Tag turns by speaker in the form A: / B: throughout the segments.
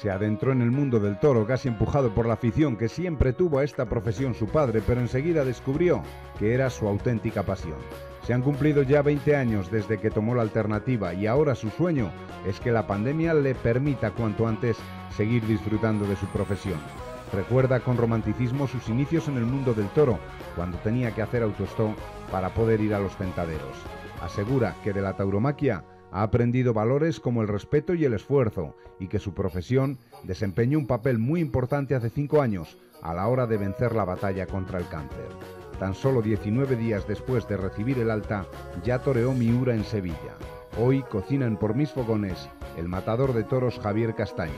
A: Se adentró en el mundo del toro casi empujado por la afición que siempre tuvo a esta profesión su padre, pero enseguida descubrió que era su auténtica pasión. Se han cumplido ya 20 años desde que tomó la alternativa y ahora su sueño es que la pandemia le permita cuanto antes seguir disfrutando de su profesión. Recuerda con romanticismo sus inicios en el mundo del toro, cuando tenía que hacer autostop para poder ir a los tentaderos. Asegura que de la tauromaquia ha aprendido valores como el respeto y el esfuerzo, y que su profesión desempeñó un papel muy importante hace 5 años a la hora de vencer la batalla contra el cáncer. Tan solo 19 días después de recibir el alta, ya toreó Miura en Sevilla. Hoy cocinan por mis fogones el matador de toros Javier Castaño.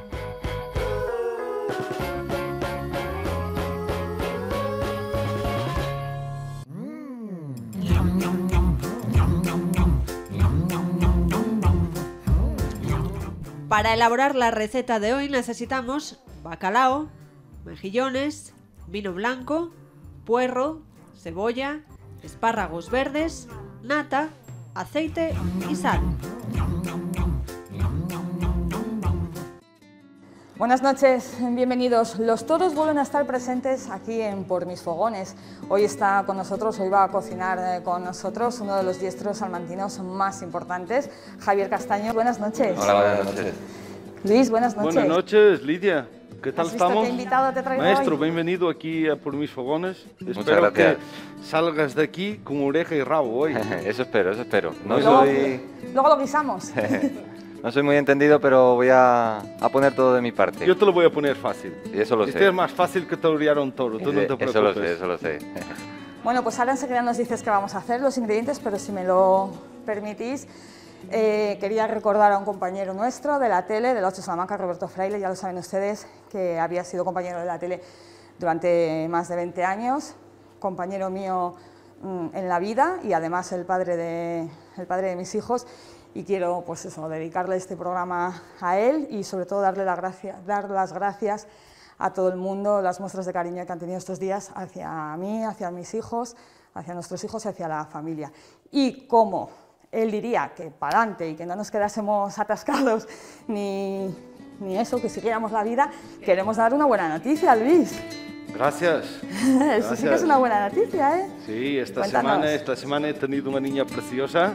B: Para elaborar la receta de hoy necesitamos bacalao, mejillones, vino blanco, puerro, cebolla, espárragos verdes, nata, aceite y sal.
C: Buenas noches, bienvenidos. Los toros vuelven a estar presentes aquí en Por Mis Fogones. Hoy está con nosotros, hoy va a cocinar con nosotros uno de los diestros salmantinos más importantes, Javier Castaño. Buenas noches.
D: Hola, buenas noches.
C: Luis, buenas noches.
E: Buenas noches, Lidia. ¿Qué tal estamos?
C: ¿Qué invitado te traigo
E: Maestro,
C: hoy?
E: bienvenido aquí a Por Mis Fogones.
D: Muchas
E: Espero
D: gracias.
E: que salgas de aquí con oreja y rabo hoy.
D: Eso espero, eso espero. No
C: Luego lo guisamos.
D: no soy muy entendido, pero voy a poner todo de mi parte.
E: Yo te lo voy a poner fácil.
D: Y eso lo sé.
E: Este es más fácil que torear a un toro, tú no te preocupes.
D: Eso lo sé, eso lo sé.
C: Bueno, pues ahora enseguida nos dices qué vamos a hacer, los ingredientes, pero si me lo permitís, quería recordar a un compañero nuestro de la tele, de la 8 Salamanca, Roberto Fraile, ya lo saben ustedes, que había sido compañero de la tele durante más de 20 años, compañero mío en la vida y además el padre de mis hijos, y quiero pues eso, dedicarle este programa a él y sobre todo dar las gracias a todo el mundo, las muestras de cariño que han tenido estos días hacia mí, hacia mis hijos, hacia nuestros hijos y hacia la familia. Y como él diría que para adelante y que no nos quedásemos atascados ni eso, que siguiéramos la vida, queremos dar una buena noticia, Luis.
E: Gracias.
C: Eso sí que es una buena noticia, ¿eh?
E: Sí, esta semana he tenido una niña preciosa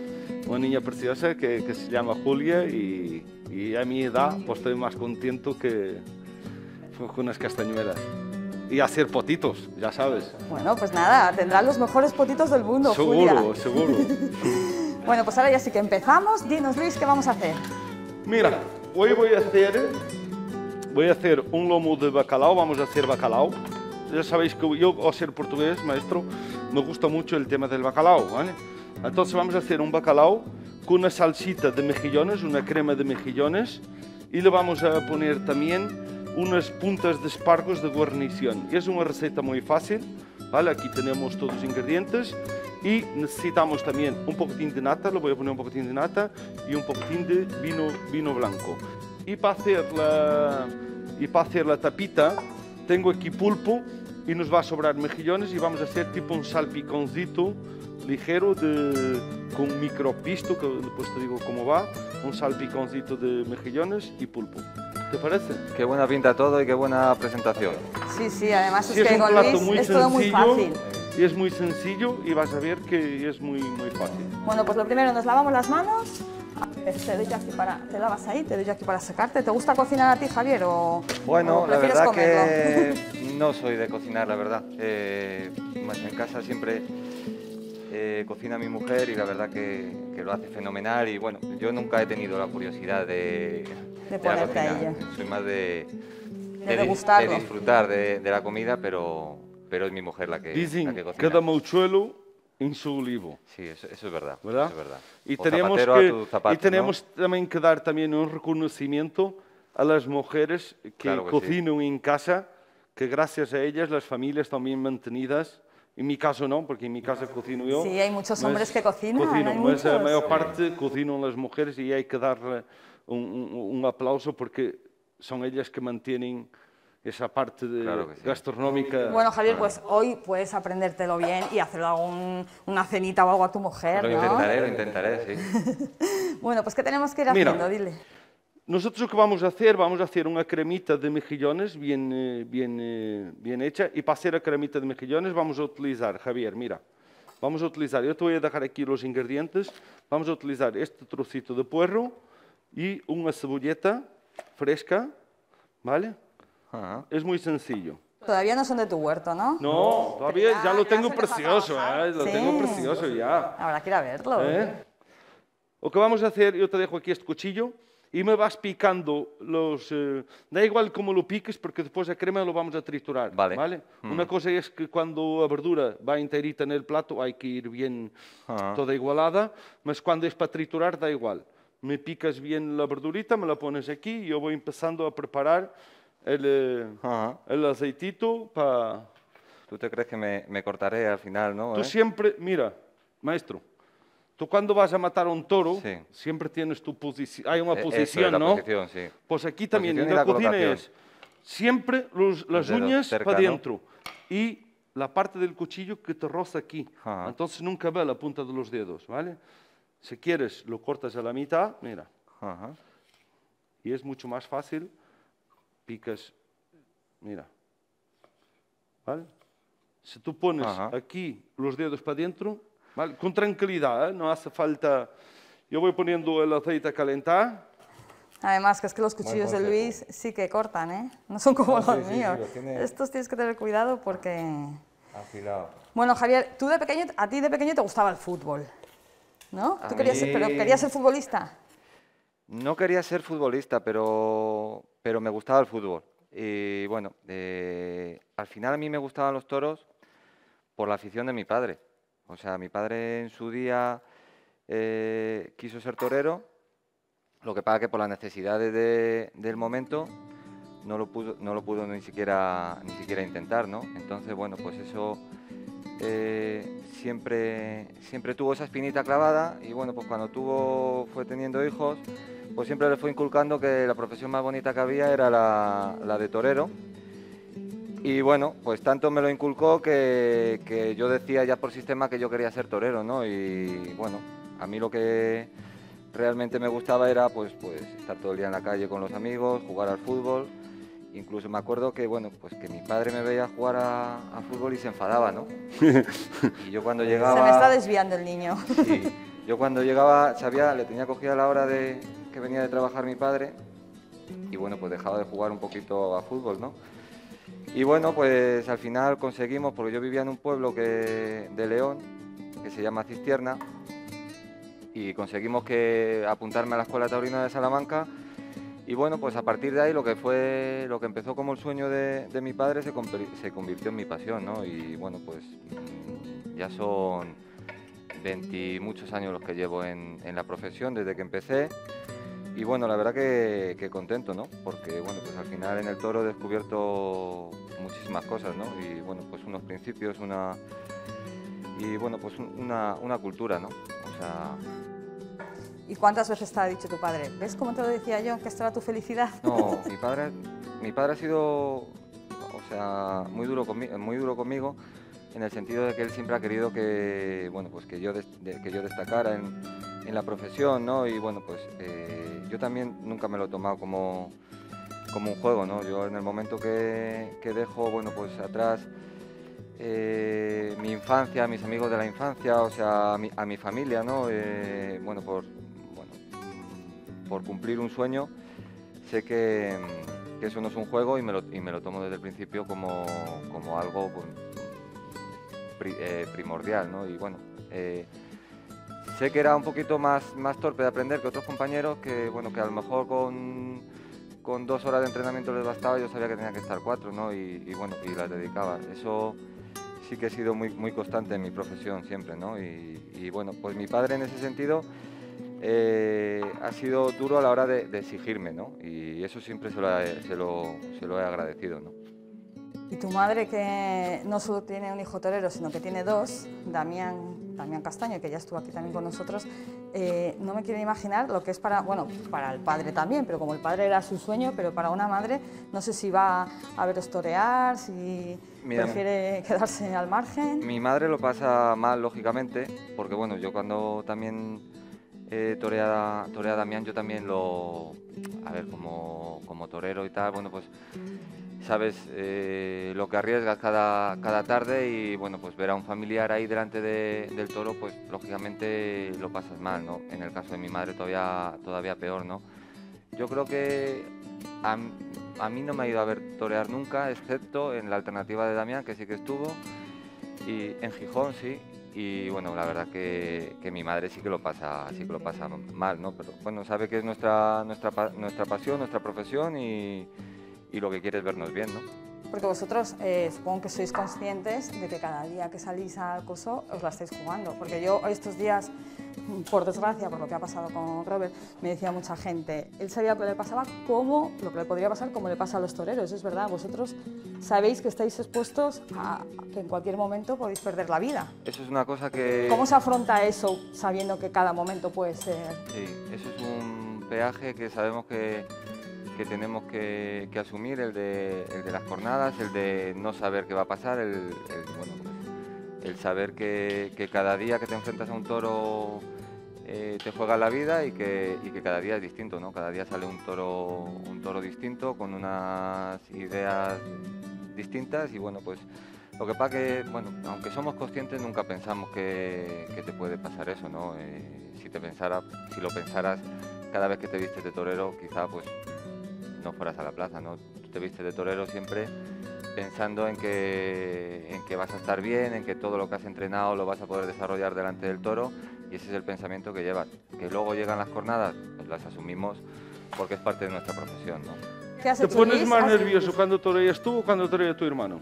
E: que se llama Julia y a mi edad pues estoy más contento que con unas castañuelas. Y hacer potitos, ya sabes.
C: Bueno, pues nada, tendrán los mejores potitos del mundo, Julia.
E: Seguro.
C: Bueno, pues ahora ya sí que empezamos. Dinos, Luis, ¿qué vamos a hacer?
E: Mira, hoy voy a hacer un lomo de bacalao, vamos a hacer bacalao. Ya sabéis que yo, al ser portugués, maestro, me gusta mucho el tema del bacalao, ¿vale? Entonces vamos a hacer un bacalao con una salsita de mejillones, una crema de mejillones, y le vamos a poner también unas puntas de espárragos de guarnición. Es una receta muy fácil, ¿vale? Aquí tenemos todos los ingredientes y necesitamos también un poquitín de nata, le voy a poner un poquitín de nata y un poquitín de vino blanco. Y para hacer la tapita tengo aquí pulpo y nos va a sobrar mejillones y vamos a hacer tipo un salpiconcito ligero con micropisto, que después te digo cómo va, un salpiconcito de mejillones y pulpo. ¿Te parece?
D: Qué buena pinta todo y qué buena presentación.
C: Sí, además
E: Sí,
C: es que
E: un
C: con
E: plato
C: Luis
E: muy
C: es todo muy
E: sencillo,
C: fácil.
E: y es muy sencillo y vas a ver que es muy fácil.
C: Bueno, pues lo primero, nos lavamos las manos. Te doy yo aquí te lavas ahí, te doy yo aquí para secarte. ¿Te gusta cocinar a ti, Javier, o
D: Bueno,
C: o
D: la
C: prefieres
D: verdad
C: comerlo?
D: que no soy de cocinar, la verdad. En casa siempre cocina mi mujer y la verdad que lo hace fenomenal y bueno, yo nunca he tenido la curiosidad de la
C: ponerte a
D: cocina.
C: ella.
D: Soy más de
C: degustarlo.
D: disfrutar de la comida, pero es mi mujer la que
E: Dicen,
D: cocina.
E: cada mochuelo en su olivo.
D: Sí, eso es verdad.
E: ¿Verdad?
D: Eso es verdad.
E: Y
D: O
E: tenemos,
D: zapatero a tu zapato,
E: tenemos
D: ¿no?
E: también que dar también un reconocimiento a las mujeres que
D: Claro que
E: cocinan en casa, que gracias a ellas las familias también mantenidas. En mi caso no, porque en mi casa cocino yo.
C: Sí, hay muchos
E: Mas
C: hombres que cocinan, hay
E: mas
C: muchos.
E: la mayor parte cocinan las mujeres y hay que darle un aplauso porque son ellas que mantienen esa parte
D: Claro que sí.
E: gastronómica.
C: Bueno, Javier, pues hoy puedes aprendértelo bien y hacerle una cenita o algo a tu mujer,
D: Lo
C: ¿no?
D: intentaré, sí.
C: Bueno, pues ¿qué tenemos que ir
E: Mira,
C: haciendo? Dile.
E: nosotros lo que vamos a hacer una cremita de mejillones bien hecha, y para hacer la cremita de mejillones vamos a utilizar, Javier, mira, vamos a utilizar, yo te voy a dejar aquí los ingredientes, vamos a utilizar este trocito de puerro y una cebolleta fresca, ¿vale?
D: Ajá.
E: Es muy sencillo.
C: Todavía no son de tu huerto, ¿no?
E: No, todavía ya lo tengo
C: se les ha
E: precioso,
C: trabajado.
E: lo
C: Sí.
E: tengo precioso ya.
C: Habrá que ir a verlo.
E: Lo que vamos a hacer, yo te dejo aquí este cuchillo y me vas picando da igual cómo lo piques, porque después la crema lo vamos a triturar.
D: Vale.
E: Una cosa es que cuando la verdura va enterita en el plato hay que ir bien toda igualada, mas cuando es para triturar da igual. Me picas bien la verdurita, me la pones aquí y yo voy empezando a preparar el aceitito para...
D: ¿Tú te crees que me cortaré al final, no?
E: Tú siempre, mira, maestro, tú cuando vas a matar a un toro,
D: Sí.
E: siempre tienes tu posición, hay una
D: Eso es
E: posición,
D: la
E: ¿no?
D: posición, sí.
E: Pues aquí también,
D: Posición
E: en
D: y
E: la
D: la
E: cocina
D: colocación.
E: es siempre las
D: dedos
E: uñas
D: cerca,
E: para
D: ¿no?
E: dentro y la parte del cuchillo que te roza aquí.
D: Ajá.
E: Entonces nunca ve la punta de los dedos, ¿vale? Si quieres, lo cortas a la mitad, mira,
D: Ajá.
E: y es mucho más fácil, picas, mira, ¿vale? Si tú pones
D: Ajá.
E: aquí los dedos para adentro, ¿vale? Con tranquilidad, ¿eh? No hace falta... Yo voy poniendo el aceite a calentar.
C: Además, que es que los cuchillos de
D: consejo.
C: Luis sí que cortan, ¿eh? No son como
D: No, sí,
C: los
D: sí,
C: míos.
D: los tiene-
C: Estos tienes que tener cuidado porque...
D: Afilado.
C: Bueno, Javier, a ti de pequeño te gustaba el fútbol, ¿no?
D: A
C: ¿Tú querías ser, pero
D: mí-
C: querías ser futbolista?
D: No quería ser futbolista, pero me gustaba el fútbol. Y bueno, al final a mí me gustaban los toros por la afición de mi padre. O sea, mi padre en su día quiso ser torero, lo que pasa que por las necesidades del momento no lo pudo ni siquiera intentar, ¿no? Entonces, bueno, pues eso siempre tuvo esa espinita clavada, y bueno, pues cuando fue teniendo hijos, pues siempre le fue inculcando que la profesión más bonita que había era la de torero. Y bueno, pues tanto me lo inculcó que yo decía ya por sistema que yo quería ser torero, ¿no? Y bueno, a mí lo que realmente me gustaba era pues estar todo el día en la calle con los amigos, jugar al fútbol. Incluso me acuerdo que, bueno, pues que mi padre me veía jugar a fútbol y se enfadaba, ¿no? Y yo cuando llegaba...
C: Se me está desviando el niño.
D: Sí, yo cuando llegaba, le tenía cogida la hora que venía de trabajar mi padre, y bueno, pues dejaba de jugar un poquito a fútbol, ¿no? Y bueno, pues al final conseguimos, porque yo vivía en un pueblo de León, que se llama Cistierna, y conseguimos apuntarme a la Escuela Taurina de Salamanca. Y bueno, pues a partir de ahí lo que empezó como el sueño de mi padre se convirtió en mi pasión, ¿no? Y bueno, pues ya son 20 y muchos años los que llevo en la profesión desde que empecé. Y bueno, la verdad que contento, ¿no? Porque bueno, pues al final en el toro he descubierto muchísimas cosas, ¿no? Y bueno, pues unos principios, una cultura, ¿no? O sea...
C: ¿Y cuántas veces te ha dicho tu padre? ¿Ves cómo te lo decía yo, que esto era tu felicidad?
D: No, mi padre ha sido, o sea, muy duro conmigo, en el sentido de que él siempre ha querido que, bueno, pues que yo destacara en la profesión, ¿no? Y bueno, pues yo también nunca me lo he tomado como un juego, ¿no? Yo en el momento que dejo, bueno, pues atrás mi infancia, mis amigos de la infancia, o sea, a mi familia, ¿no? Bueno, por cumplir un sueño, sé que eso no es un juego, y me lo tomo desde el principio como algo primordial, ¿no? Y bueno, sé que era un poquito más torpe de aprender que otros compañeros, que bueno, que a lo mejor con 2 horas de entrenamiento les bastaba, yo sabía que tenía que estar 4, ¿no? Y bueno, y las dedicaba. Eso sí que he sido muy constante en mi profesión siempre, ¿no? Y bueno, pues mi padre en ese sentido ha sido duro a la hora de exigirme, ¿no? Y eso siempre se lo he agradecido, ¿no?
C: Y tu madre, que no solo tiene un hijo torero, sino que tiene 2, Damián Castaño, que ya estuvo aquí también con nosotros, no me quiero imaginar lo que es para el padre también, pero como el padre era su sueño, pero para una madre, no sé si va a veros torear, si prefiere quedarse al margen.
D: Mi madre lo pasa mal, lógicamente, porque bueno, yo cuando también torea a Damián, yo también a ver, como torero y tal, bueno, pues sabes lo que arriesgas cada tarde y bueno, pues ver a un familiar ahí delante del toro, pues lógicamente lo pasas mal, ¿no? En el caso de mi madre todavía peor, ¿no? Yo creo que a mí no me ha ido a ver torear nunca, excepto en la alternativa de Damián, que sí que estuvo, y en Gijón, sí. Y bueno, la verdad que mi madre sí que lo pasa mal, ¿no? Pero bueno, sabe que es nuestra pasión, nuestra profesión y lo que quiere es vernos bien, ¿no?
C: Porque vosotros supongo que sois conscientes de que cada día que salís al coso os la estáis jugando. Porque yo estos días, por desgracia, por lo que ha pasado con Robert, me decía mucha gente, él sabía lo que le pasaba como lo que le podría pasar como le pasa a los toreros. Es verdad, vosotros sabéis que estáis expuestos a que en cualquier momento podéis perder la vida.
D: Eso es una cosa que...
C: ¿Cómo se afronta eso sabiendo que cada momento puede ser...?
D: Sí, eso es un peaje que sabemos que tenemos que asumir, el de las jornadas, el de no saber qué va a pasar, bueno, el saber que cada día que te enfrentas a un toro te juega la vida y que cada día es distinto, ¿no? Cada día sale un toro distinto, con unas ideas distintas y bueno, pues lo que pasa que, bueno, aunque somos conscientes nunca pensamos que te puede pasar eso, ¿no? Si lo pensaras cada vez que te vistes de torero, quizá pues no fueras a la plaza, ¿no? Tú te vistes de torero siempre pensando en que vas a estar bien, en que todo lo que has entrenado lo vas a poder desarrollar delante del toro y ese es el pensamiento que llevas. Que luego llegan las jornadas, pues las asumimos porque es parte de nuestra profesión, ¿no?
C: ¿Qué has
E: ¿Te
C: hecho,
E: pones
C: Luis?
E: más nervioso cuando toreas tú o cuando torea tu hermano?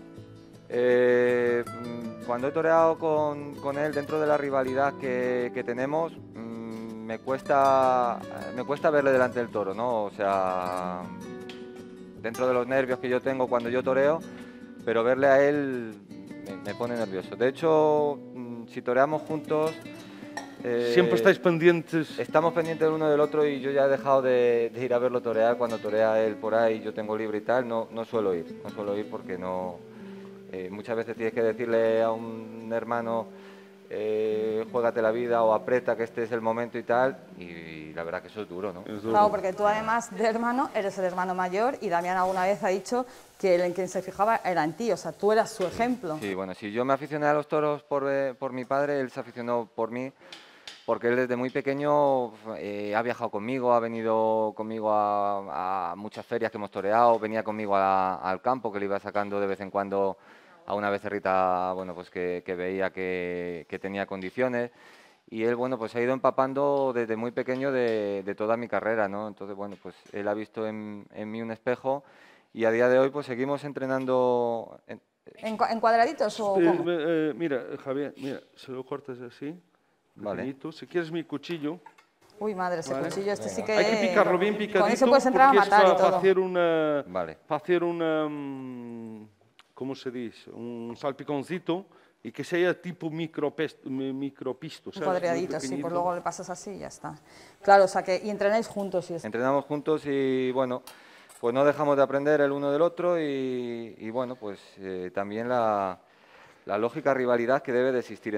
D: Cuando he toreado con él dentro de la rivalidad que tenemos, me cuesta verle delante del toro, ¿no? O sea, dentro de los nervios que yo tengo cuando yo toreo, pero verle a él me pone nervioso. De hecho, si toreamos juntos...
E: Siempre estáis pendientes.
D: Estamos pendientes el uno del otro y yo ya he dejado de ir a verlo torear. Cuando torea él por ahí, yo tengo libre y tal, no suelo ir porque no... muchas veces tienes que decirle a un hermano... juégate la vida o aprieta que este es el momento y tal, y la verdad que eso es duro, ¿no?
E: Es duro.
C: Claro, porque tú además de hermano eres el hermano mayor y Damián alguna vez ha dicho que en quien se fijaba era en ti, o sea, tú eras su ejemplo.
D: Sí, bueno, si yo me aficioné a los toros por mi padre, él se aficionó por mí, porque él desde muy pequeño ha viajado conmigo, ha venido conmigo a muchas ferias que hemos toreado, venía conmigo al campo, que le iba sacando de vez en cuando a una becerrita, bueno, pues que veía que tenía condiciones y él, bueno, pues ha ido empapando desde muy pequeño de toda mi carrera, ¿no? Entonces, bueno, pues él ha visto en mí un espejo y a día de hoy pues seguimos entrenando...
C: ¿En cuadraditos o cómo?
E: Mira, Javier, mira, se lo cortas así,
D: Vale.
E: pequeñito. Si quieres mi cuchillo...
C: Uy, madre, ese
E: Vale.
C: cuchillo este sí que...
E: Hay que picarlo bien picadito.
C: Con eso puedes entrar a
E: porque
C: matar y
E: es para
C: todo.
E: hacer una...
D: Vale.
E: Para hacer una... ¿Cómo se dice? Un salpiconcito y que sea tipo micropisto,
C: Un
E: ¿sabes?
C: cuadradito,
E: Muy
C: sí,
E: pequeñito.
C: pues luego le pasas así y ya está. Claro, o sea que... Y entrenáis juntos y es...
D: Entrenamos juntos y, bueno, pues no dejamos de aprender el uno del otro y bueno, pues también la lógica rivalidad que debe de existir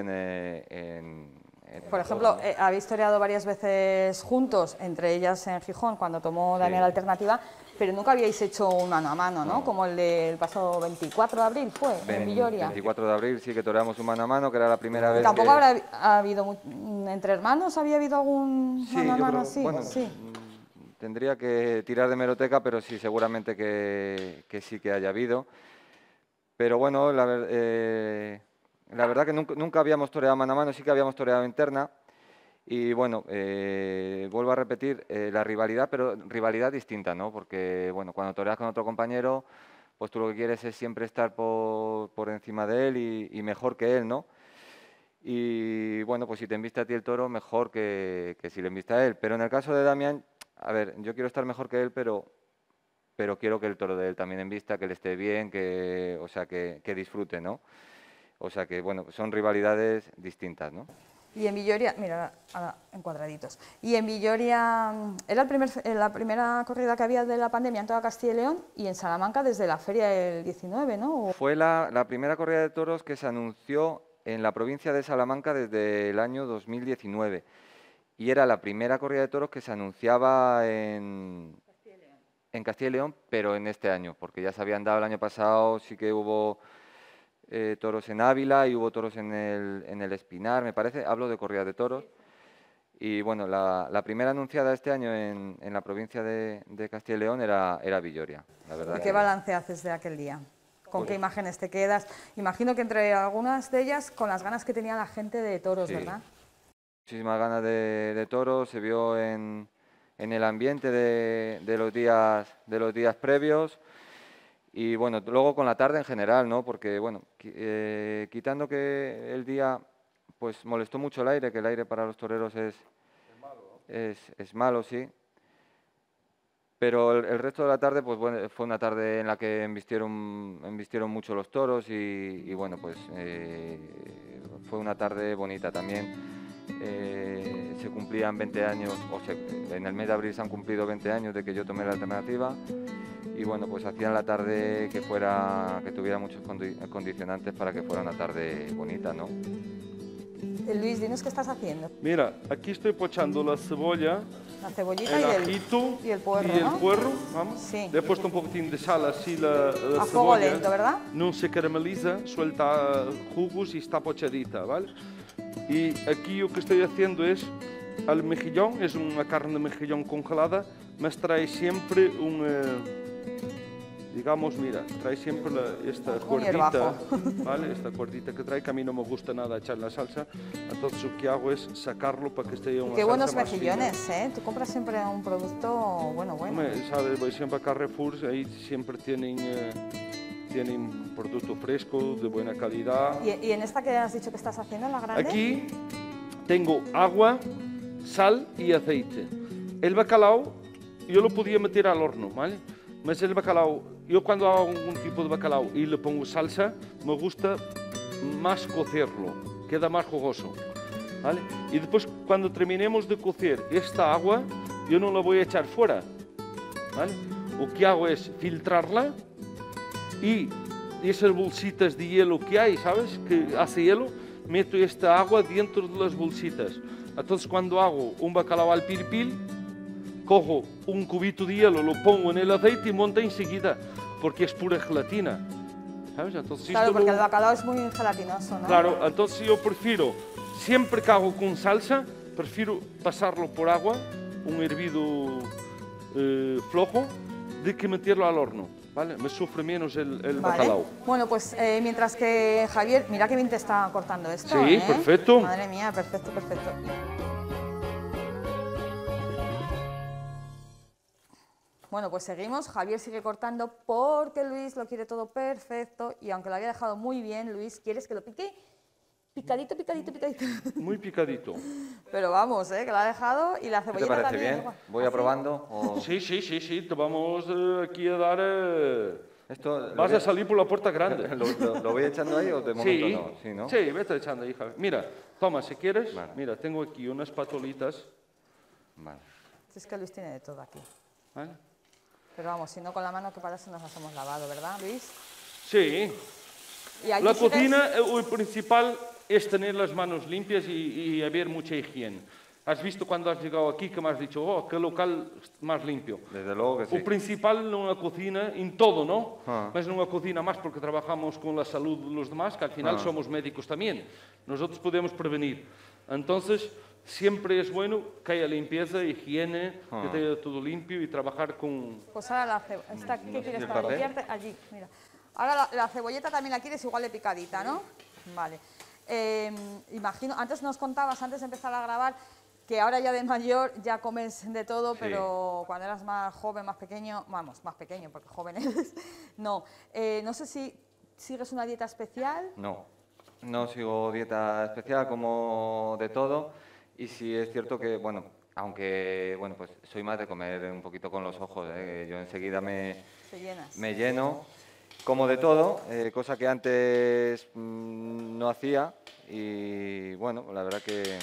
C: Por ejemplo, habéis toreado varias veces juntos, entre ellas en Gijón, cuando tomó Damián la alternativa, pero nunca habíais hecho un mano a mano, ¿no? Como el del pasado 24 de abril, ¿fue? En Villoria.
D: 24 de abril sí que toreamos un mano a mano, que era la primera vez
C: Tampoco
D: que...
C: habrá habido, entre hermanos, ¿había habido algún
D: Sí,
C: mano a
D: yo
C: mano
D: creo,
C: así?
D: bueno,
C: Sí.
D: tendría que tirar de hemeroteca, pero sí, seguramente que sí que haya habido. Pero bueno, la verdad que nunca habíamos toreado mano a mano, sí que habíamos toreado interna. Y bueno, vuelvo a repetir, la rivalidad, pero rivalidad distinta, ¿no? Porque bueno, cuando toreas con otro compañero, pues tú lo que quieres es siempre estar por encima de él y mejor que él, ¿no? Y bueno, pues si te embiste a ti el toro, mejor que si le embiste a él. Pero en el caso de Damián, a ver, yo quiero estar mejor que él, pero quiero que el toro de él también embista, que le esté bien, o sea, que disfrute, ¿no? O sea que, bueno, son rivalidades distintas, ¿no?
C: Y en Villoria, mira, ahora en cuadraditos. Y en Villoria era la primera corrida que había de la pandemia en toda Castilla y León y en Salamanca desde la feria del 19, ¿no?
D: Fue la primera corrida de toros que se anunció en la provincia de Salamanca desde el año 2019. y era la primera corrida de toros que se anunciaba en Castilla y León, pero en este año, porque ya se habían dado el año pasado, sí que hubo toros en Ávila y hubo toros en el Espinar, me parece, hablo de corridas de toros. Y bueno, la primera anunciada este año en la provincia de Castilla y León era Villoria, la verdad.
C: ¿Y qué balance haces de aquel día? ¿Con qué imágenes te quedas? Imagino que entre algunas de ellas con las ganas que tenía la gente de toros,
D: Sí.
C: ¿verdad?
D: Muchísimas ganas de toros, se vio en el ambiente de los días previos y bueno, luego con la tarde en general, ¿no? Porque bueno, quitando que el día pues molestó mucho el aire, que el aire para los toreros es malo, sí. Pero el resto de la tarde, pues bueno, fue una tarde en la que embistieron mucho los toros y bueno, pues fue una tarde bonita también. Se cumplían 20 años, en el mes de abril se han cumplido 20 años de que yo tomé la alternativa y bueno, pues hacían la tarde que tuviera muchos condicionantes para que fuera una tarde bonita, ¿no?
C: Luis, dinos qué estás haciendo.
E: Mira, aquí estoy pochando la cebolla,
C: La cebollita
E: el
C: y
E: ajito
C: y el puerro,
E: y el
C: ¿no?
E: puerro, vamos.
C: Sí.
E: Le he puesto un poquitín de sal, así la
C: A fuego
E: cebolla
C: lento, ¿verdad?
E: no se carameliza, suelta jugos y está pochadita, ¿vale? Y aquí lo que estoy haciendo es, al mejillón, es una carne de mejillón congelada, me trae siempre digamos, mira, trae siempre esta cuerdita, ¿vale? Esta cuerdita que trae, que a mí no me gusta nada echar la salsa, entonces lo que hago es sacarlo para que esté una
C: Qué buenos
E: salsa más fina.
C: mejillones, ¿eh? Tú compras siempre un producto bueno.
E: Hombre, ¿sabes? Voy siempre a Carrefour, ahí siempre tienen producto fresco, de buena calidad.
C: ¿Y en esta que has dicho que estás haciendo, en la grande?
E: Aquí tengo agua, sal y aceite. El bacalao yo lo podía meter al horno, ¿vale? Mas el bacalao, yo cuando hago un tipo de bacalao y le pongo salsa, me gusta más cocerlo, queda más jugoso, ¿vale? Y después cuando terminemos de cocer esta agua, yo no la voy a echar fuera, ¿vale? Lo que hago es filtrarla y esas bolsitas de hielo que hay, ¿sabes? Que hace hielo, meto esta agua dentro de las bolsitas. Entonces cuando hago un bacalao al pilpil, cojo un cubito de hielo, lo pongo en el aceite y monta enseguida, porque es pura gelatina, ¿sabes? Entonces,
C: Claro, porque el bacalao es muy gelatinoso, ¿no?
E: Claro, entonces yo prefiero, siempre que hago con salsa, prefiero pasarlo por agua, un hervido flojo, de que meterlo al horno, ¿vale? Me sufre menos el
C: Vale.
E: bacalao.
C: Bueno, pues mientras que Javier, mira qué bien te está cortando esto,
E: Sí,
C: ¿eh?
E: perfecto.
C: Madre mía, perfecto, perfecto. Bueno, pues seguimos. Javier sigue cortando porque Luis lo quiere todo perfecto y aunque lo había dejado muy bien, Luis, ¿quieres que lo pique? Picadito, picadito, picadito.
E: Muy picadito.
C: Pero vamos, que lo ha dejado y la
D: ¿Qué
C: cebollita
D: te parece
C: también.
D: bien? ¿Voy
C: ¿Así?
D: aprobando? O...
E: Sí, te vamos aquí a dar...
D: Esto, lo
E: Vas
D: voy
E: a salir por la puerta grande.
D: ¿Lo voy echando ahí o de momento no? Sí, ¿no?
E: Sí, vete echando ahí, Javier. Mira, toma, si quieres,
D: Vale.
E: mira, tengo aquí unas patulitas,
D: Vale.
C: Si es que Luis tiene de todo aquí.
E: ¿vale?
C: Pero vamos, si no con la mano que para eso nos las hemos lavado, ¿verdad, Luis?
E: Sí.
C: Y allí
E: La
C: sigues-
E: cocina, lo principal es tener las manos limpias y haber mucha higiene. Has visto cuando has llegado aquí que me has dicho, oh, qué local más limpio.
D: Desde luego que sí.
E: O principal nunha cocina, en todo, ¿no?
D: Ah.
E: Mas nunha cocina más porque trabajamos con la salud de los demás, que al final somos médicos también. Nosotros podemos prevenir. Entonces, siempre es bueno que haya limpieza, higiene, que esté todo limpio y trabajar con...
C: Pues ahora la cebolleta, ¿qué quieres
D: el
C: para
D: papel.
C: copiarte? Allí, mira. Ahora la cebolleta también la quieres igual de picadita, ¿no? Vale. Imagino, antes nos contabas, antes de empezar a grabar, que ahora ya de mayor ya comes de todo,
D: Sí.
C: pero cuando eras más joven, más pequeño, vamos, más pequeño, porque joven eres, no. No sé si sigues una dieta especial.
D: No sigo dieta especial, como de todo. Y sí es cierto que, bueno, aunque, bueno, pues soy más de comer un poquito con los ojos, yo enseguida me lleno, como de todo, cosa que antes no hacía. Y bueno, la verdad que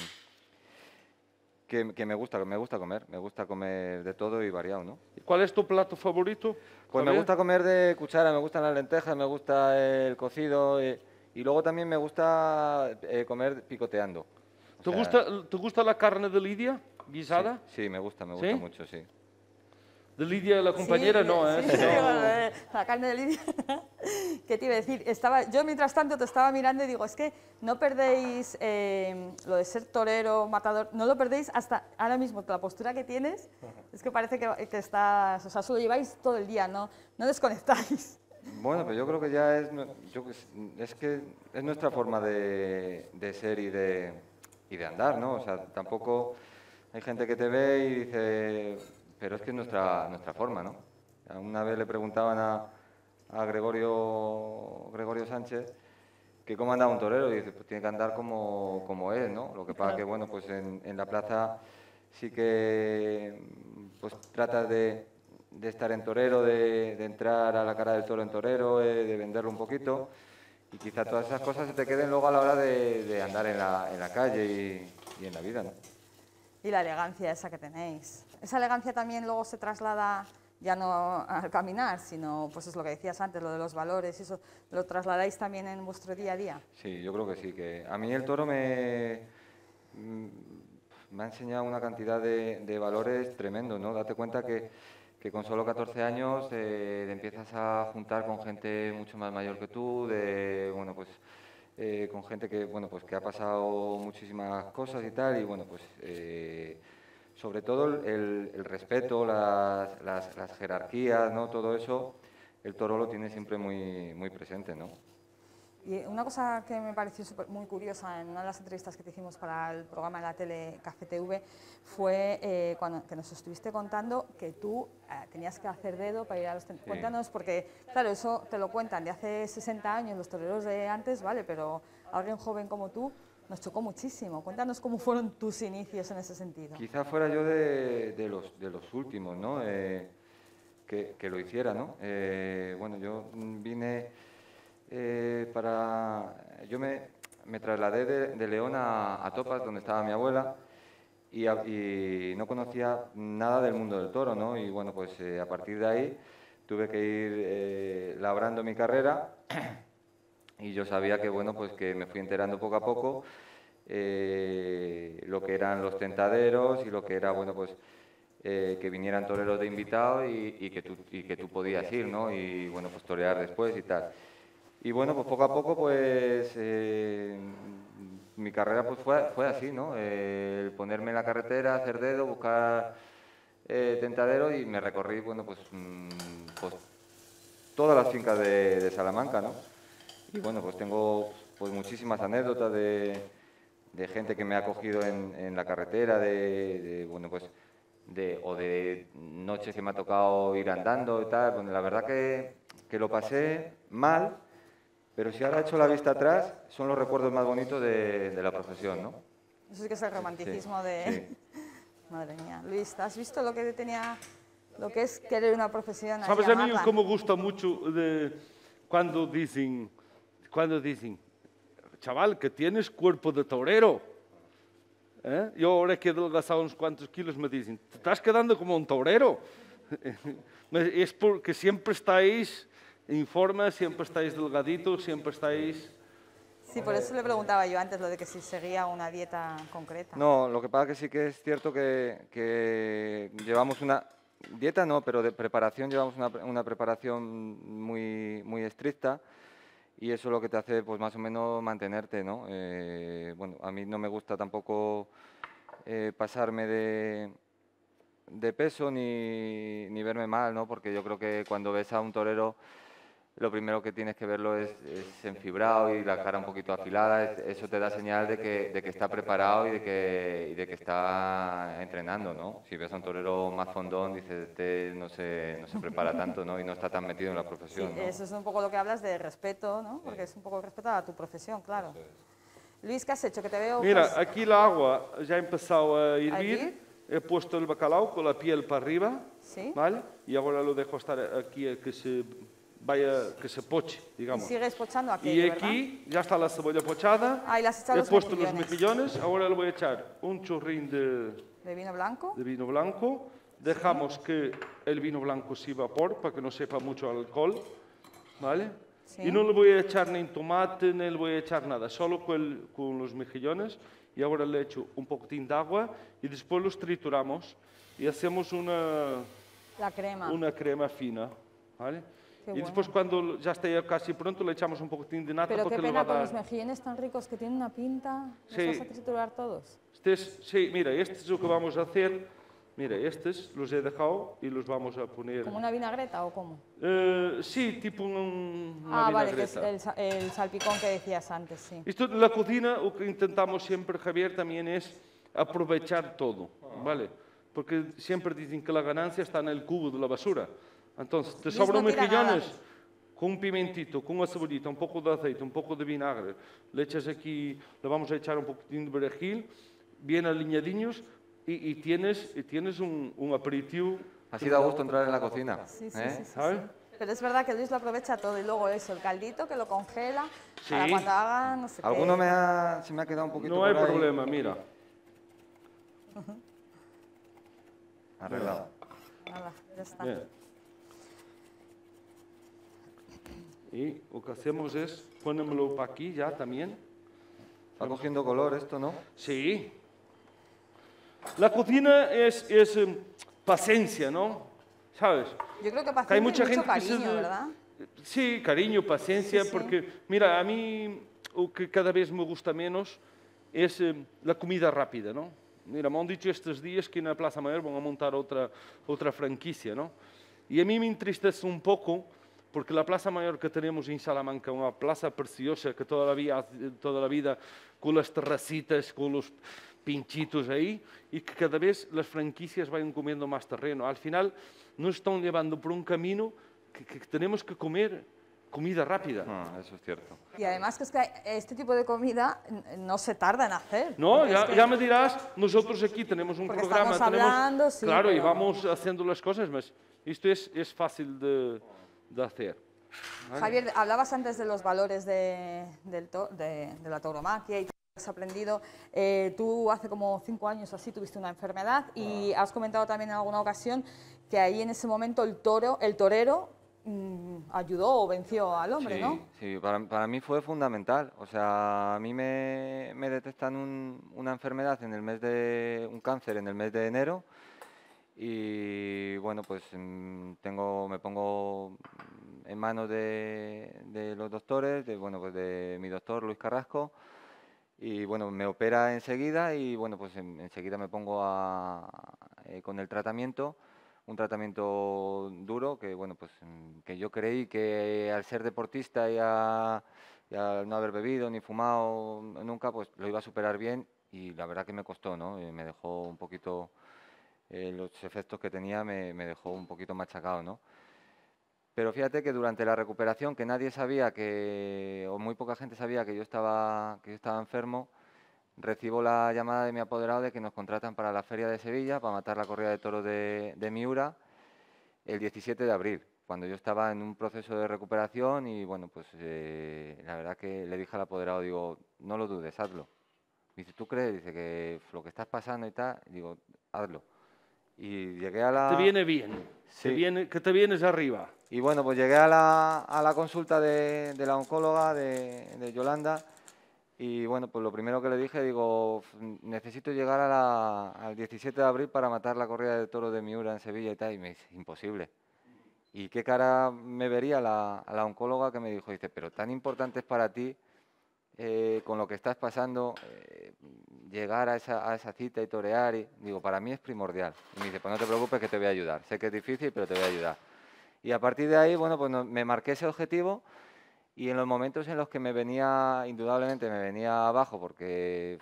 D: me gusta comer de todo y variado, ¿no?
E: ¿Cuál es tu plato favorito?
D: Pues me
E: Javier?
D: gusta comer de cuchara, me gustan las lentejas, me gusta el cocido y luego también me gusta comer picoteando.
E: ¿Te gusta la carne de Lidia, guisada?
D: Sí, me gusta
E: ¿Sí?
D: mucho, sí.
E: De Lidia, la compañera,
C: Sí,
E: no, ¿eh?
C: sí, bueno, la carne de Lidia. ¿Qué te iba a decir? Yo, mientras tanto, te estaba mirando y digo, es que no perdéis lo de ser torero, matador, no lo perdéis hasta ahora mismo, la postura que tienes, es que parece que estás, o sea, eso lo lleváis todo el día, no desconectáis.
D: Bueno, pero yo creo que ya es que es nuestra forma de ser y de andar, ¿no? O sea, tampoco hay gente que te ve y dice, pero es que es nuestra forma, ¿no? Una vez le preguntaban a Gregorio Sánchez que cómo andaba un torero y dice, pues tiene que andar como es, ¿no? Lo que pasa que, bueno, pues en la plaza sí que pues trata de estar en torero, de entrar a la cara del toro en torero, de venderlo un poquito, y quizá todas esas cosas se te queden luego a la hora de andar en la calle y en la vida, ¿no?
C: Y la elegancia esa que tenéis. Esa elegancia también luego se traslada ya no al caminar, sino, pues es lo que decías antes, lo de los valores, y eso, ¿lo trasladáis también en vuestro día a día?
D: Sí, yo creo que sí, que a mí el toro me ha enseñado una cantidad de valores tremendos, ¿no? Date cuenta que con solo 14 años te empiezas a juntar con gente mucho más mayor que tú, bueno, pues con gente que, bueno, pues que ha pasado muchísimas cosas y tal, y bueno, pues sobre todo el respeto, las jerarquías, ¿no? Todo eso, el toro lo tiene siempre muy presente, ¿no?
C: Y una cosa que me pareció muy curiosa en una de las entrevistas que te hicimos para el programa de la tele Café TV fue que nos estuviste contando que tú tenías que hacer dedo para ir a los... Sí. Cuéntanos, porque claro, eso te lo cuentan de hace 60 años los toreros de antes, ¿vale? Pero alguien joven como tú nos chocó muchísimo. Cuéntanos cómo fueron tus inicios en ese sentido.
D: Quizá fuera yo de los últimos, ¿no? Que lo hiciera, ¿no? Bueno, yo vine... yo me trasladé de León a Topas, donde estaba mi abuela, y no conocía nada del mundo del toro, ¿no? Y bueno, pues a partir de ahí tuve que ir labrando mi carrera, y yo sabía que, bueno, pues que me fui enterando poco a poco lo que eran los tentaderos y lo que era, bueno, pues que vinieran toreros de invitados y que tú podías ir, ¿no? Y bueno, pues torear después y tal. Y bueno, pues poco a poco, pues mi carrera pues fue así, ¿no? Ponerme en la carretera, hacer dedo, buscar tentaderos, y me recorrí, bueno, pues todas las fincas de Salamanca, ¿no? Y bueno, pues tengo pues muchísimas anécdotas de gente que me ha cogido en la carretera, bueno, pues o de noches que me ha tocado ir andando y tal. Bueno, la verdad que lo pasé mal. Pero si ahora echo la vista atrás, son los recuerdos más bonitos de la profesión, ¿no?
C: Eso sí que es el romanticismo
D: sí,
C: de...
D: Sí.
C: Madre mía. Luis, ¿has visto lo que es querer una profesión?
E: ¿Sabes a mí cómo gusta mucho cuando dicen, chaval, que tienes cuerpo de torero? Yo ahora que he adelgazado unos cuantos kilos me dicen, te estás quedando como un torero. Es porque siempre estáis... en forma, siempre estáis delgaditos, siempre estáis...
C: Sí, por eso le preguntaba yo antes lo de que si seguía una dieta concreta.
D: No, lo que pasa que sí que es cierto que llevamos una... Dieta no, pero de preparación llevamos una preparación muy estricta, y eso es lo que te hace pues más o menos mantenerte, ¿no? Bueno, a mí no me gusta tampoco pasarme de peso ni verme mal, ¿no? Porque yo creo que cuando ves a un torero, lo primero que tienes que verlo es enfibrado y la cara un poquito afilada. Eso te da señal de que está preparado y de que está entrenando, ¿no? Si ves a un torero más fondón, dices, este no se prepara tanto, ¿no? Y no está tan metido en la profesión,
C: Sí,
D: ¿no?
C: eso es un poco lo que hablas de respeto, ¿no? Porque es un poco respeto a tu profesión, claro. Luis, ¿qué has hecho? Que te veo...
E: Mira,
C: pues...
E: aquí el agua ya ha empezado a hervir.
C: ¿A hervir?
E: He puesto el bacalao con la piel para arriba,
C: ¿Sí?
E: ¿vale? Y ahora lo dejo estar aquí a que se vaya, que se poche, digamos.
C: Y sigues pochando aquí,
E: Y
C: ¿verdad?
E: aquí ya está la cebolla pochada.
C: Ah, y le has echado
E: He
C: los
E: puesto los
C: mejillones.
E: mejillones. Ahora le voy a echar un chorrín
C: ¿De vino blanco?
E: de vino blanco. Dejamos que el vino blanco se evapore para que no sepa mucho alcohol, ¿vale?
C: Sí.
E: Y no le voy a echar ni tomate, ni le voy a echar nada, solo con los mejillones. y ahora le echo un poquitín de agua y después los trituramos y hacemos una crema fina, ¿vale?
C: Qué
E: Y después cuando ya esté casi pronto le echamos un poquitín de nata
C: Pero
E: porque
C: qué
E: le va a
C: pena con
E: dar...
C: los mejillones tan ricos que tienen una pinta. ¿Los
E: Sí.
C: vas a triturar todos?
E: Sí, mira, este es lo que vamos a hacer. Mira, estos los he dejado y los vamos a poner...
C: ¿Como una vinagreta o cómo?
E: Sí, tipo una
C: Vale, que
E: vinagreta.
C: es el salpicón que decías antes, sí.
E: Esto en la cocina, lo que intentamos siempre, Javier, también es aprovechar todo, ¿vale? Porque siempre dicen que la ganancia está en el cubo de la basura. Entonces, te
C: Luis
E: sobran
C: no tira
E: mejillones
C: nada.
E: con un pimentito, con una cebollita, un poco de aceite, un poco de vinagre. Le echas aquí, le vamos a echar un poquitín de perejil, bien aliñadiños, y tienes un aperitivo.
D: Ha sido a gusto entrar en la cocina.
C: Sí,
D: ¿eh?
C: sí.
E: ¿Sabes?
C: Pero es verdad que Luis lo aprovecha todo y luego eso, el caldito que lo congela
E: Sí.
C: para cuando haga no sé
D: Alguno
C: qué.
D: se me ha quedado un poquito
E: No hay
D: por ahí.
E: problema, mira.
D: Arreglado.
C: Nada, ya está.
E: Bien. Y lo que hacemos es, ponémoslo para aquí ya también.
D: Va cogiendo color esto, ¿no?
E: Sí. La cocina es paciencia, ¿no? ¿Sabes?
C: Yo creo que
E: Que hay
C: paciencia
E: mucha
C: y mucho
E: gente que se...
C: cariño, ¿verdad?
E: Sí, cariño, paciencia,
C: Sí, sí.
E: porque, mira, a mí lo que cada vez me gusta menos es la comida rápida, ¿no? Mira, me han dicho estos días que en la Plaza Mayor van a montar otra franquicia, ¿no? Y a mí me entristece un poco porque la Plaza Mayor que tenemos en Salamanca, una plaza preciosa que toda la vida con las terracitas, con los pinchitos ahí, y que cada vez las franquicias vayan comiendo más terreno. Al final nos están llevando por un camino que tenemos que comer comida rápida.
D: Eso es cierto.
C: Y además que es que este tipo de comida no se tarda en hacer.
E: No,
C: porque es
E: ya,
C: que-
E: ya me dirás, nosotros aquí tenemos un
C: Porque
E: programa,
C: estamos hablando, sí,
E: claro, y
C: pero-
E: vamos haciendo las cosas, mas esto es fácil de hacer.
C: Javier, hablabas antes de los valores de la tauromaquia y todo lo que has aprendido. Tú hace como 5 años o así tuviste una enfermedad y has comentado también en alguna ocasión que ahí en ese momento el torero ayudó o venció al hombre,
D: Sí,
C: ¿no?
D: sí, para mí fue fundamental. O sea, a mí me detectan una enfermedad en el mes de... un cáncer en el mes de enero y bueno, pues me pongo en manos de los doctores, pues de mi doctor Luis Carrasco y bueno, me opera enseguida y bueno, pues enseguida me pongo con el tratamiento. Un tratamiento duro que, bueno, pues que yo creí que al ser deportista y al no haber bebido ni fumado nunca, pues lo iba a superar bien y la verdad que me costó, ¿no? Me dejó un poquito, los efectos que tenía me dejó un poquito machacado, ¿no? Pero fíjate que durante la recuperación, que nadie sabía o muy poca gente sabía que yo estaba enfermo, recibo la llamada de mi apoderado de que nos contratan para la Feria de Sevilla, para matar la corrida de toros de Miura, el 17 de abril, cuando yo estaba en un proceso de recuperación y bueno, pues la verdad que le dije al apoderado, digo, no lo dudes, hazlo. Me dice, ¿tú crees? Dice que lo que estás pasando y tal, digo, hazlo. Y llegué a la...
E: Te viene bien,
D: Sí.
E: que te vienes arriba.
D: Y bueno, pues llegué a la consulta de la oncóloga de Yolanda y bueno, pues lo primero que le dije, digo, necesito llegar al 17 de abril para matar la corrida de toros de Miura en Sevilla y tal, y me dice, imposible. ¿Y qué cara me vería la oncóloga que me dijo? Dice, pero tan importante es para ti, con lo que estás pasando, llegar a esa cita y torear, y digo, para mí es primordial. Y me dice, pues no te preocupes que te voy a ayudar, sé que es difícil, pero te voy a ayudar. Y a partir de ahí, bueno, pues me marqué ese objetivo. Y en los momentos en los que indudablemente me venía abajo porque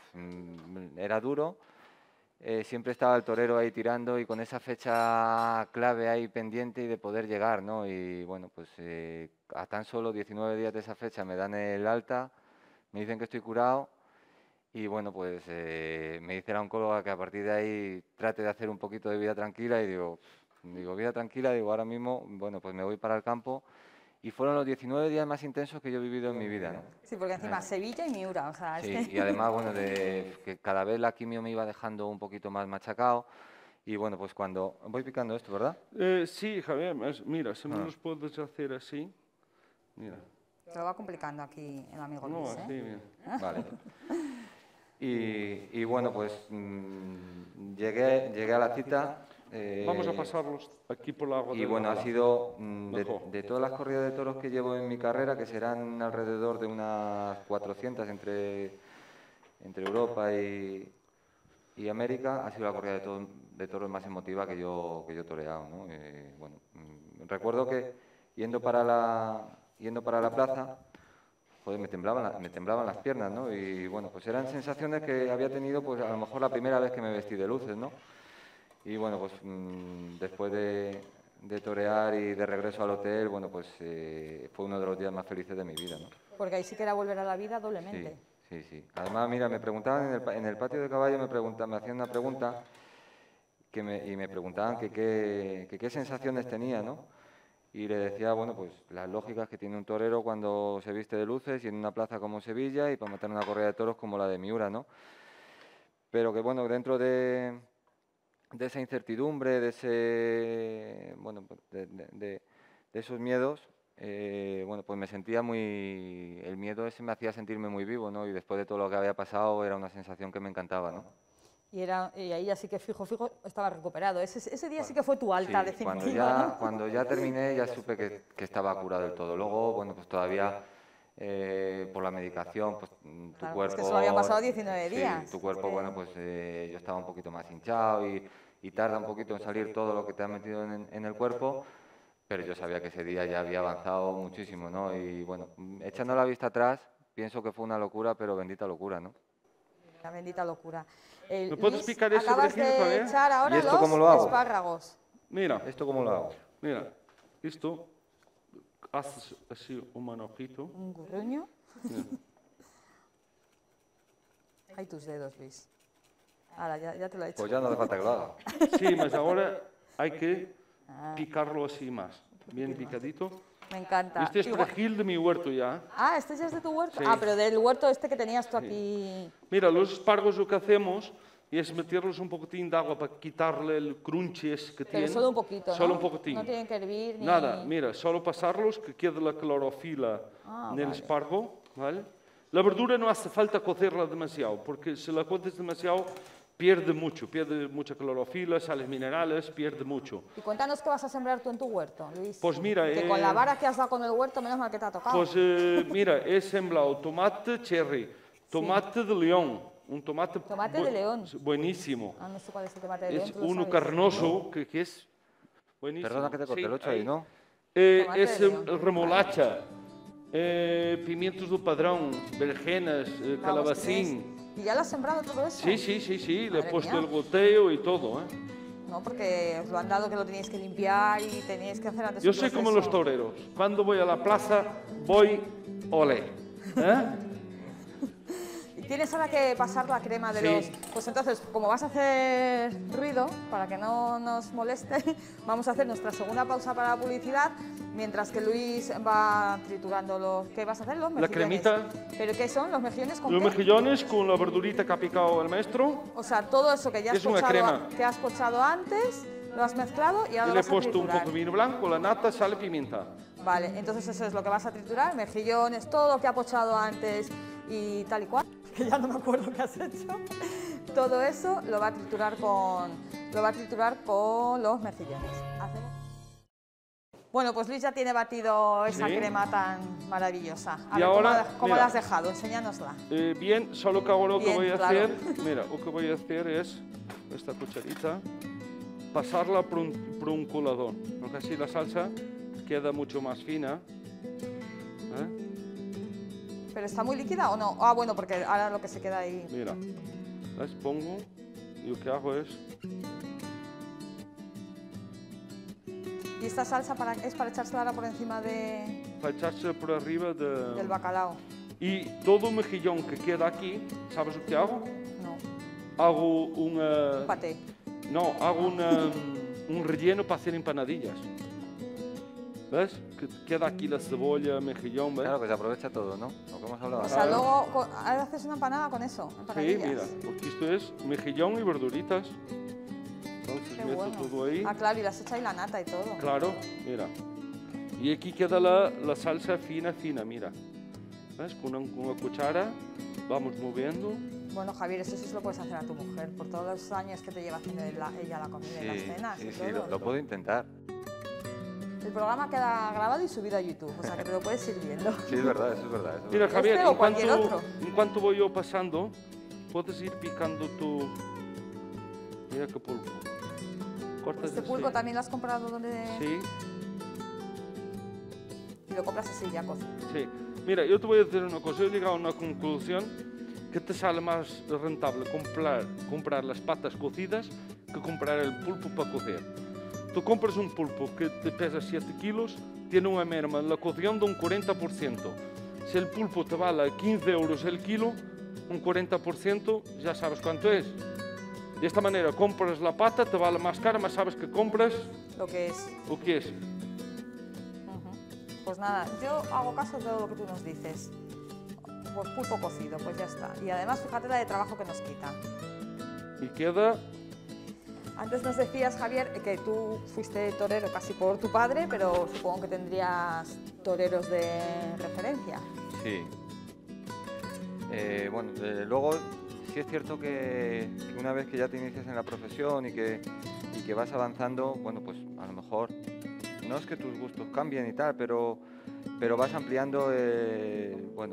D: era duro, siempre estaba el torero ahí tirando y con esa fecha clave ahí pendiente y de poder llegar, ¿no? Y bueno, pues a tan solo 19 días de esa fecha me dan el alta, me dicen que estoy curado y bueno, pues me dice la oncóloga que a partir de ahí trate de hacer un poquito de vida tranquila y digo, vida tranquila, ahora mismo, bueno, pues me voy para el campo. Y fueron los 19 días más intensos que yo he vivido en mi vida, ¿no?
C: Sí, porque encima Sevilla y Miura, o sea,
D: Sí,
C: es que...
D: y además, bueno, que cada vez la quimio me iba dejando un poquito más machacado. Y bueno, pues cuando... Voy picando esto, ¿verdad?
E: Sí, Javier, mira, si me los puedes hacer así. Mira.
C: Se lo va complicando aquí el amigo
E: No,
C: Luis,
E: así,
C: ¿eh?
E: mira.
D: Vale. Y bueno, pues llegué a la cita.
E: Vamos a pasarlos aquí por la agua.
D: Y bueno, ha sido de todas las corridas de toros que llevo en mi carrera, que serán alrededor de unas 400 entre Europa y América, ha sido la corrida de toros más emotiva que yo he toreado, ¿no? Bueno, recuerdo que yendo para la plaza, joder, me temblaban las piernas, ¿no? Y bueno, pues eran sensaciones que había tenido, pues a lo mejor la primera vez que me vestí de luces, ¿no? Y bueno, pues después de torear y de regreso al hotel, bueno, pues fue uno de los días más felices de mi vida, ¿no?
C: Porque ahí sí que era volver a la vida doblemente.
D: Sí. Además, mira, me preguntaban en el patio de caballo, me hacían una pregunta y me preguntaban que qué sensaciones tenía, ¿no? Y le decía, bueno, pues las lógicas que tiene un torero cuando se viste de luces y en una plaza como Sevilla y para matar una corrida de toros como la de Miura, ¿no? Pero que bueno, dentro de esa incertidumbre, de esos miedos, bueno, pues me sentía el miedo ese me hacía sentirme muy vivo, ¿no? Y después de todo lo que había pasado era una sensación que me encantaba, ¿no?
C: Y ahí ya sí que fijo estaba recuperado. Ese día sí que fue tu alta definitiva, ¿no?
D: Cuando ya terminé ya supe que estaba curado del todo. Luego, bueno, pues todavía por la medicación, pues tu cuerpo...
C: Es que solo habían pasado 19 días.
D: Sí, tu cuerpo, bueno, pues yo estaba un poquito más hinchado y tarda un poquito en salir todo lo que te ha metido en el cuerpo, pero yo sabía que ese día ya había avanzado muchísimo, ¿no? Y bueno, echando la vista atrás, pienso que fue una locura, pero bendita locura, ¿no?
C: La bendita locura.
E: ¿Me puedes explicar eso,
C: acabas
E: por ejemplo,
C: de echar ahora
D: ¿Y esto
C: los
D: cómo lo hago?
C: espárragos.
E: Mira,
D: ¿Esto cómo lo hago?
E: mira, esto, haces así un manojito.
C: Un gurruño.
E: Mira.
C: Hay tus dedos, Luis. Ahora, ya te lo he hecho.
D: Pues ya no hace falta que lo haga.
E: Sí, mas ahora hay que picarlo así más, bien picadito.
C: Me encanta.
E: Este es perejil de mi huerto ya.
C: Ah, este ya es de tu huerto.
E: Sí.
C: Ah, pero del huerto este que tenías tú aquí.
E: Mira, los espárragos lo que hacemos es meterlos un poquitín de agua para quitarle el crunches que tienen.
C: Pero solo un poquito, ¿no?
E: Solo un poquitín.
C: No tienen que hervir ni...
E: Nada, mira, solo pasarlos, que quede la clorofila en el espárrago, ¿vale? La verdura no hace falta cocerla demasiado, porque si la coces demasiado pierde mucha clorofila, sales minerales, pierde mucho.
C: Y cuéntanos qué vas a sembrar tú en tu huerto, Luis.
E: Pues mira...
C: Que con la vara que has dado con el huerto, menos mal que te ha tocado.
E: Pues mira, he sembrado tomate cherry, tomate de león, un tomate...
C: Tomate de león.
E: Buenísimo.
C: Ah, no sé cuál es el tomate de león.
E: Es
C: ¿tú lo
E: uno
C: sabes?
E: carnoso, que es buenísimo.
D: Perdona que te corte,
E: Sí,
D: lo he hecho ahí, ¿no?
C: Tomate
E: Es
C: de león.
E: remolacha, pimientos do padrón, berenjenas,
C: Vamos,
E: calabacín.
C: ¿Y ya lo has sembrado todo eso?
E: Sí, le he
C: Madre
E: puesto
C: mía.
E: el goteo y todo, ¿eh?
C: No, porque os lo han dado que lo teníais que limpiar y teníais que hacer antes
E: Yo
C: un
E: soy como
C: proceso.
E: los toreros. Cuando voy a la plaza, voy olé. ¿Eh?
C: Y tienes ahora que pasar la crema de
E: Sí.
C: los... Pues entonces, como vas a hacer ruido, para que no nos moleste, vamos a hacer nuestra segunda pausa para la publicidad, mientras que Luis va triturando los... ¿Qué vas a hacer? Los mejillones.
E: cremita.
C: ¿Pero qué son? ¿Los mejillones con
E: Los
C: qué?
E: mejillones con la verdurita que ha picado el maestro.
C: O sea, todo eso que ya has
E: Es una
C: pochado,
E: crema.
C: que has pochado antes, lo has mezclado y ahora
E: Y
C: lo
E: le he
C: vas a
E: puesto un
C: triturar.
E: poco de vino blanco, la nata, sal y pimienta.
C: Vale, entonces eso es lo que vas a triturar, mejillones, todo lo que ha pochado antes y tal y cual, que ya no me acuerdo qué has hecho. Todo eso lo va a triturar con los mejillones. Hacemos- Bueno, pues Luis ya tiene batido esa
E: Sí.
C: crema tan maravillosa. A
E: Y
C: ver,
E: ahora,
C: ¿cómo
E: mira.
C: la has dejado? Enséñanosla.
E: Bien, solo que ahora lo que
C: Bien,
E: voy a
C: claro.
E: hacer, mira, lo que voy a hacer es esta cucharita, pasarla por un colador, porque así la salsa queda mucho más fina. ¿eh?
C: ¿Pero está muy líquida o no? Ah, bueno, porque ahora lo que se queda ahí...
E: Mira, las pongo y lo que hago es,
C: ¿Y esta salsa es para echársela ahora por encima
E: para echarse por arriba
C: del bacalao?
E: Y todo mejillón que queda aquí, ¿sabes lo que hago?
C: No,
E: Hago
C: un paté.
E: No, hago un relleno para hacer empanadillas. ¿Ves? Que queda aquí la cebolla, mejillón, ¿ves?
D: Claro, que se aprovecha todo, ¿no? Lo que hemos hablado.
C: O sea,
E: Claro.
C: luego ahora haces una empanada con eso,
E: Sí,
C: empanadillas.
E: mira, porque esto es mejillón y verduritas. Entonces
C: Qué
E: meto
C: bueno.
E: todo ahí.
C: Ah, claro, y las echa ahí la nata y todo.
E: Claro, mira. Y aquí queda la salsa fina, mira. ¿Ves? Con una cuchara vamos moviendo.
C: Bueno, Javier, eso sí se lo puedes hacer a tu mujer, por todos los años que te lleva haciendo ella la comida y las cenas.
D: Sí,
C: y
D: sí,
C: todo.
D: lo puedo intentar.
C: El programa queda grabado y subido a YouTube, o sea que te lo puedes ir viendo.
D: Sí, es verdad, eso es verdad. Eso es
E: Mira,
D: verdad.
E: Javier,
C: o cualquier otro.
E: en cuanto voy yo pasando, puedes ir picando tu... Mira qué pulpo. Cortas
C: Este
E: así.
C: pulpo también lo has comprado donde...
E: Sí,
C: Y lo compras así ya cocido.
E: sí. Mira, yo te voy a decir una cosa. He llegado a una conclusión que te sale más rentable comprar las patas cocidas que comprar el pulpo para cocer. Tú compras un pulpo que te pesa 7 kilos, tiene una merma en la cocción de un 40%. Si el pulpo te vale 15 euros el kilo, un 40% ya sabes cuánto es. De esta manera compras la pata, te vale más cara, más sabes que compras
C: Lo que es.
E: lo que es.
C: Ujú. Pues nada, yo hago caso de todo lo que tú nos dices. Pues pulpo cocido, pues ya está. Y además, fíjate la de trabajo que nos quita.
E: Y queda...
C: Antes nos decías, Javier, que tú fuiste torero casi por tu padre, pero supongo que tendrías toreros de referencia.
D: Sí. Bueno, luego sí es cierto que una vez que ya te inicias en la profesión y que vas avanzando, bueno, pues a lo mejor no es que tus gustos cambien y tal, pero vas ampliando, bueno,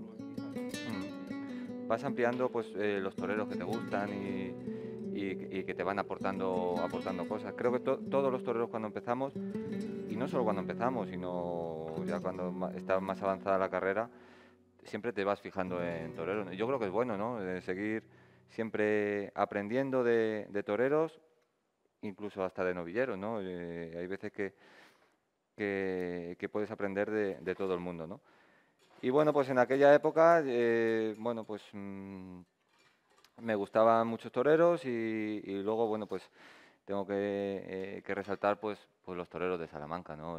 D: vas ampliando pues los toreros que te gustan y que te van aportando cosas. Creo que todos los toreros cuando empezamos, y no solo cuando empezamos, sino ya cuando está más avanzada la carrera, siempre te vas fijando en toreros. Yo creo que es bueno, ¿no? Seguir siempre aprendiendo de toreros, incluso hasta de novilleros, ¿no? Hay veces que puedes aprender de todo el mundo, ¿no? Y bueno, pues en aquella época, bueno, pues me gustaban muchos toreros y luego, bueno, pues tengo que resaltar pues los toreros de Salamanca, ¿no?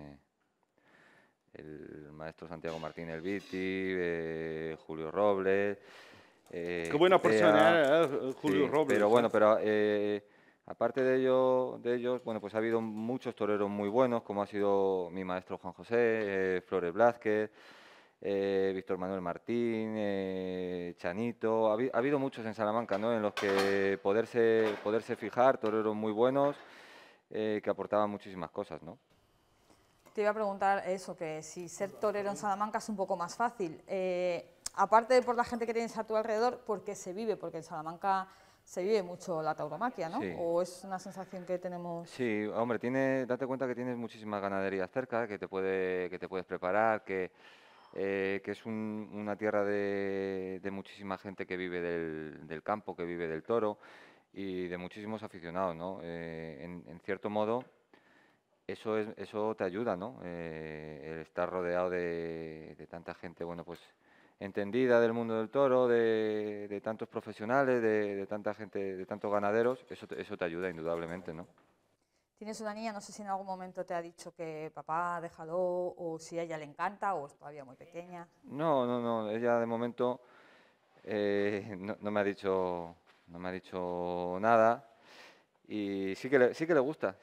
D: El maestro Santiago Martín El Viti, Julio Robles.
E: Qué buena persona, Julio
D: sí,
E: Robles.
D: Pero bueno, pero aparte de ellos, bueno, pues ha habido muchos toreros muy buenos, como ha sido mi maestro Juan José, Flores Blázquez, Víctor Manuel Martín, Chanito. Ha habido muchos en Salamanca, ¿no? En los que poderse fijar, toreros muy buenos, que aportaban muchísimas cosas, ¿no?
C: Te iba a preguntar eso, que si ser torero en Salamanca es un poco más fácil. Aparte de por la gente que tienes a tu alrededor, porque se vive, porque en Salamanca se vive mucho la tauromaquia, ¿no?
D: Sí.
C: ¿O es una sensación que tenemos?
D: Sí, hombre, date cuenta que tienes muchísimas ganaderías cerca, que te puedes preparar, que es una tierra de muchísima gente que vive del campo, que vive del toro y de muchísimos aficionados, ¿no? En cierto modo, eso te ayuda, ¿no? El estar rodeado de tanta gente, bueno, pues entendida del mundo del toro, de tantos profesionales, de tanta gente, de tantos ganaderos, eso te ayuda indudablemente, ¿no?
C: Tienes una niña, no sé si en algún momento te ha dicho que papá, déjalo, o si a ella le encanta, o es todavía muy pequeña.
D: No, ella de momento no me ha dicho nada. Y sí que le gusta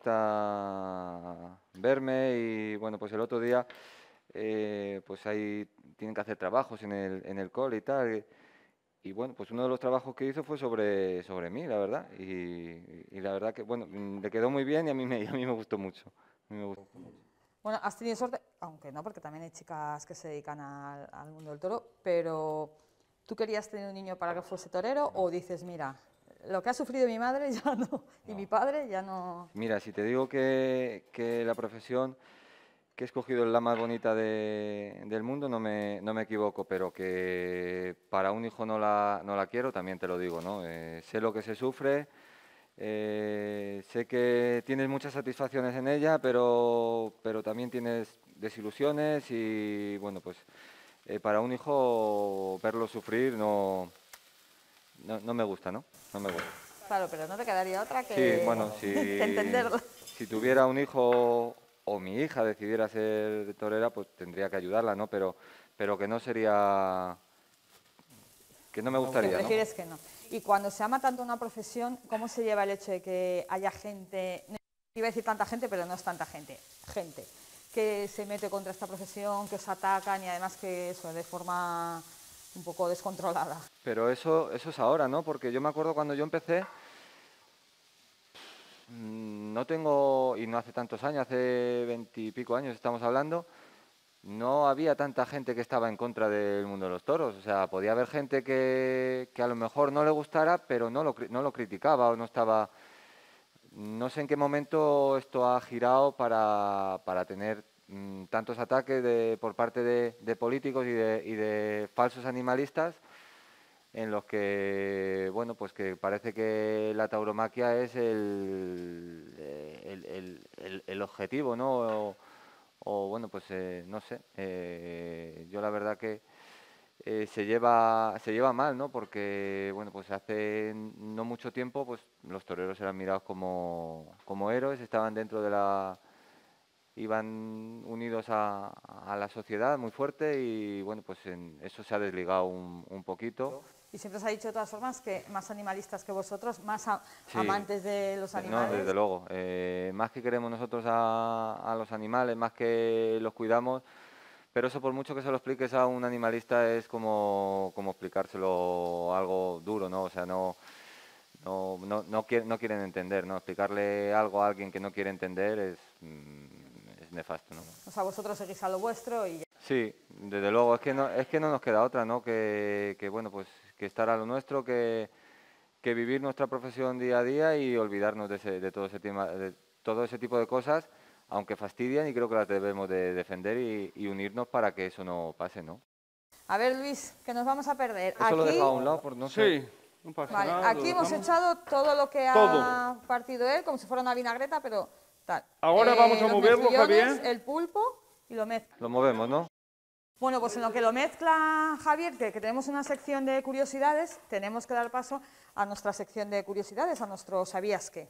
D: verme y bueno, pues el otro día pues ahí tienen que hacer trabajos en el cole y tal. Y bueno, pues uno de los trabajos que hizo fue sobre mí, la verdad. Y la verdad que, bueno, le quedó muy bien y a mí me gustó mucho. A mí me gustó mucho.
C: Bueno, has tenido suerte, aunque no, porque también hay chicas que se dedican al mundo del toro, pero ¿tú querías tener un niño para que fuese torero o dices, mira, lo que ha sufrido mi madre ya no, y mi padre ya no?
D: Mira, si te digo que la profesión que he escogido es la más bonita del mundo, no me equivoco, pero que para un hijo no la quiero, también te lo digo, ¿no? Sé lo que se sufre, sé que tienes muchas satisfacciones en ella, pero también tienes desilusiones y, bueno, pues para un hijo verlo sufrir no me gusta, ¿no? No me gusta.
C: Claro, pero no te quedaría otra que,
D: Sí, bueno,
C: que entenderlo.
D: si tuviera un hijo o mi hija decidiera ser torera, pues tendría que ayudarla, ¿no? Pero que no sería... que no me gustaría,
C: Que
D: ¿no?
C: prefieres que no. Y cuando se ama tanto una profesión, ¿cómo se lleva el hecho de que haya gente, no iba a decir tanta gente, pero no es tanta gente, que se mete contra esta profesión, que os atacan y además que eso, de forma un poco descontrolada.
D: Pero eso es ahora, ¿no? Porque yo me acuerdo cuando yo empecé, no tengo, y no hace tantos años, hace 20 y pico años estamos hablando, no había tanta gente que estaba en contra del mundo de los toros. O sea, podía haber gente que a lo mejor no le gustara, pero no lo criticaba o no estaba... No sé en qué momento esto ha girado para tener tantos ataques por parte de políticos y de falsos animalistas, en los que, bueno, pues que parece que la tauromaquia es el objetivo, ¿no? Bueno, pues no sé, yo la verdad que se lleva mal, ¿no? Porque, bueno, pues hace no mucho tiempo, pues los toreros eran mirados como héroes, estaban dentro de iban unidos a la sociedad muy fuerte y, bueno, pues eso se ha desligado un poquito.
C: Y siempre se ha dicho de todas formas que más animalistas que vosotros, más amantes de los animales.
D: No, desde luego. Más que queremos nosotros a los animales, más que los cuidamos, pero eso por mucho que se lo expliques a un animalista es como explicárselo algo duro, ¿no? O sea, no quieren entender, ¿no? Explicarle algo a alguien que no quiere entender es nefasto, ¿no?
C: O sea, vosotros seguís a lo vuestro y...
D: Sí, desde luego, es que no nos queda otra, ¿no? Que bueno, pues que estar a lo nuestro, que vivir nuestra profesión día a día y olvidarnos de todo ese tema, de todo ese tipo de cosas, aunque fastidian, y creo que las debemos de defender y unirnos para que eso no pase, ¿no?
C: A ver, Luis, que nos vamos a perder.
D: Eso lo he dejado a un lado, por no sé.
E: Sí, no pasa
C: Vale,
E: nada.
C: aquí
E: lo
C: hemos
E: dejamos.
C: echado todo lo que ha partido él, como si fuera una vinagreta, pero tal.
E: Ahora vamos a
C: los
E: moverlo,
C: mejillones,
E: Javier.
C: el pulpo y lo mezcla.
D: Lo movemos, ¿no?
C: Bueno, pues en lo que lo mezcla Javier, que tenemos una sección de curiosidades, tenemos que dar paso a nuestra sección de curiosidades, a nuestro ¿sabías qué?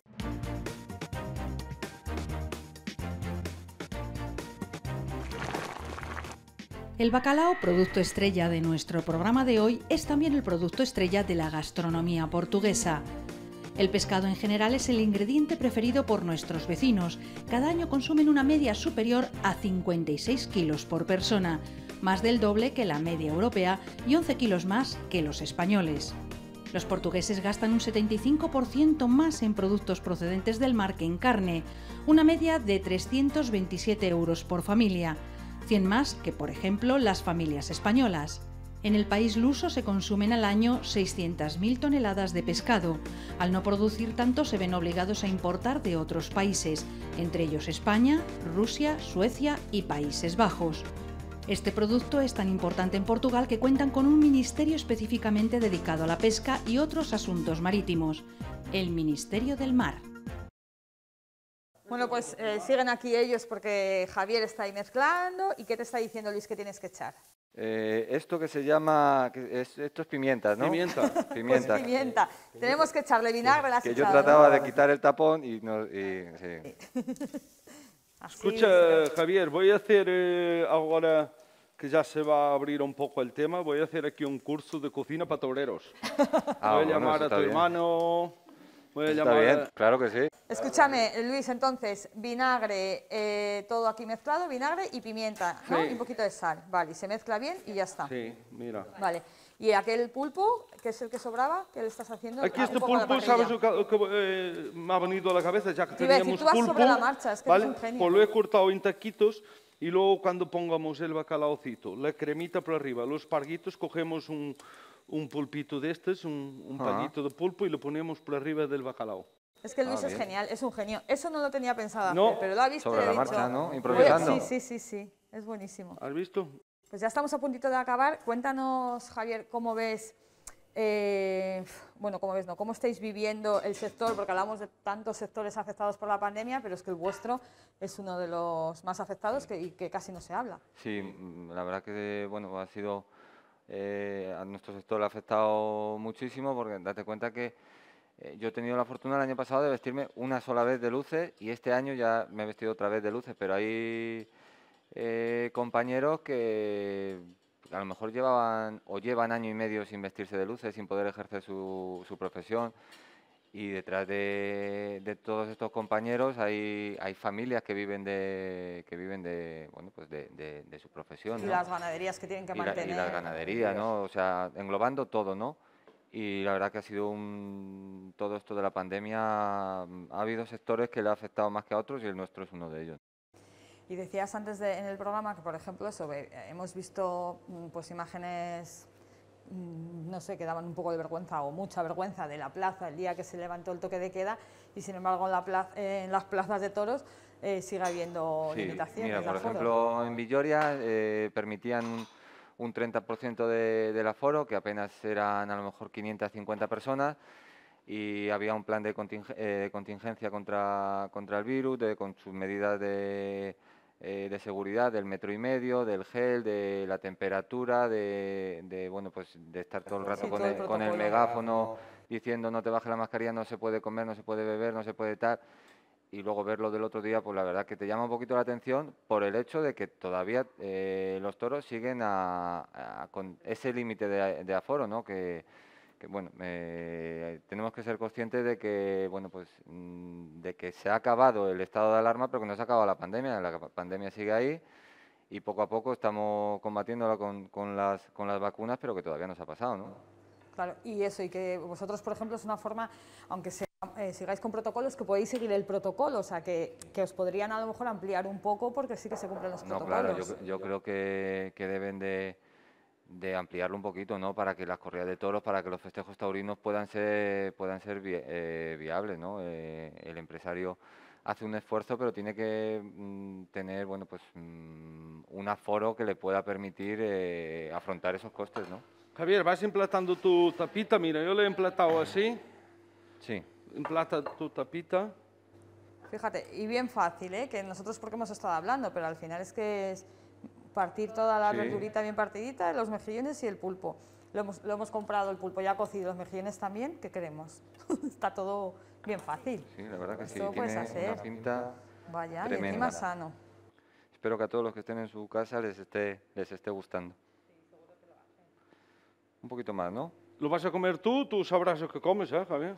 F: El bacalao, producto estrella de nuestro programa de hoy, es también el producto estrella de la gastronomía portuguesa. El pescado en general es el ingrediente preferido por nuestros vecinos. Cada año consumen una media superior a 56 kilos por persona, más del doble que la media europea y 11 kilos más que los españoles. Los portugueses gastan un 75% más en productos procedentes del mar que en carne, una media de 327 euros por familia, 100 más que, por ejemplo, las familias españolas. En el país luso se consumen al año 600.000 toneladas de pescado. Al no producir tanto, se ven obligados a importar de otros países, entre ellos España, Rusia, Suecia y Países Bajos. Este producto es tan importante en Portugal que cuentan con un ministerio específicamente dedicado a la pesca y otros asuntos marítimos, el Ministerio del Mar.
C: Bueno, pues siguen aquí ellos porque Javier está ahí mezclando. ¿Y qué te está diciendo Luis que tienes que echar?
D: Esto que se llama, esto es pimienta, ¿no?
E: Pimienta.
D: Pimienta.
C: Pues pimienta. Tenemos que echarle vinagre, la has
D: Que yo
C: echado,
D: trataba
C: ¿no?
D: de quitar el tapón y sí.
C: Así,
E: Escucha, Javier, voy a hacer ahora que ya se va a abrir un poco el tema, voy a hacer aquí un curso de cocina para toreros.
D: Ah,
E: Voy a
D: bueno,
E: llamar
D: eso
E: a tu
D: está bien.
E: hermano, voy a
D: Está
E: llamar
D: bien, claro que sí.
C: Escúchame, Luis, entonces, vinagre, todo aquí mezclado, vinagre y pimienta, ¿no?
E: Sí.
C: Y un poquito de sal. Vale, y se mezcla bien y ya está.
E: Sí, mira.
C: Vale. ¿Y aquel pulpo, que es el que sobraba, qué le estás haciendo?
E: Aquí
C: Ah,
E: este
C: un poco a la
E: pulpo,
C: parrilla.
E: ¿sabes lo que me ha venido a la cabeza? Ya que
C: Te iba a decir,
E: teníamos
C: tú vas
E: pulpo,
C: sobre la marcha, es que
E: ¿vale?
C: eres un genio.
E: Pues lo he cortado en taquitos y luego cuando pongamos el bacalaocito, la cremita por arriba, los parguitos, cogemos un pulpito de estos, un pallito de pulpo y lo ponemos por arriba del bacalao.
C: Es que Luis es
D: bien.
C: genial, es un genio. Eso no lo tenía pensado
E: No.
C: hacer, pero lo ha visto
D: Sobre
C: y
D: la
C: he dicho,
D: marcha, ¿no?
C: "Voy a-".
D: Improvisando.
C: Sí, es buenísimo.
E: ¿Has visto?
C: Pues ya estamos a puntito de acabar. Cuéntanos, Javier, cómo ves, cómo estáis viviendo el sector, porque hablamos de tantos sectores afectados por la pandemia, pero es que el vuestro es uno de los más afectados y que casi no se habla.
D: Sí, la verdad que bueno, ha sido a nuestro sector le ha afectado muchísimo porque date cuenta que yo he tenido la fortuna el año pasado de vestirme una sola vez de luces y este año ya me he vestido otra vez de luces, pero hay compañeros que a lo mejor llevan año y medio sin vestirse de luces, sin poder ejercer su profesión. Y detrás de todos estos compañeros hay familias que viven bueno, pues de su profesión,
C: Y
D: ¿no?
C: las ganaderías que tienen que mantener.
D: Y las ganaderías, ¿no? O sea, englobando todo, ¿no? Y la verdad que ha sido todo esto de la pandemia, ha habido sectores que le ha afectado más que a otros y el nuestro es uno de ellos.
C: Y decías antes en el programa que, por ejemplo, hemos visto pues imágenes, no sé, que daban un poco de vergüenza o mucha vergüenza de la plaza el día que se levantó el toque de queda, y sin embargo en las plazas de toros sigue habiendo limitaciones.
D: Mira, por ejemplo, en Villoria permitían un 30% del aforo, que apenas eran a lo mejor 550 personas, y había un plan de contingencia contra el virus, con sus medidas de seguridad, del 1,5 metros, del gel, de la temperatura, bueno, pues de estar todo el rato con el megáfono diciendo no te bajes la mascarilla, no se puede comer, no se puede beber, no se puede tal. Y luego verlo del otro día, pues la verdad que te llama un poquito la atención por el hecho de que todavía los toros siguen con ese límite de aforo, ¿no? Que bueno, tenemos que ser conscientes de que, bueno, pues de que se ha acabado el estado de alarma, pero que no se ha acabado la pandemia. La pandemia sigue ahí y poco a poco estamos combatiéndola con las vacunas, pero que todavía no se ha pasado, ¿no?
C: Claro, y eso, y que vosotros, por ejemplo, es una forma, aunque sigáis con protocolos, que podéis seguir el protocolo, o sea, que os podrían a lo mejor ampliar un poco porque sí que se cumplen los protocolos.
D: No, claro, yo creo que deben de ampliarlo un poquito, ¿no? Para que las corridas de toros, para que los festejos taurinos puedan ser viables, ¿no? El empresario hace un esfuerzo, pero tiene que tener, bueno, pues un aforo que le pueda permitir afrontar esos costes, ¿no?
E: Javier, vas emplatando tu tapita. Mira, yo le he emplatado así.
D: Sí.
E: Emplata tu tapita.
C: Fíjate, y bien fácil, ¿eh? Que nosotros porque hemos estado hablando, pero al final es que es partir toda la verdurita bien partidita, los mejillones y el pulpo. Lo hemos comprado el pulpo ya cocido, los mejillones también, ¿qué queremos? Está todo bien fácil.
D: Sí, la verdad que sí,
C: Esto puedes
D: tiene
C: hacer.
D: una pinta
C: Vaya,
D: tremenda.
C: y encima sano.
D: Espero que a todos los que estén en su casa les esté gustando. Un poquito más, ¿no?
E: Lo vas a comer tú sabrás lo que comes, ¿eh, Javier?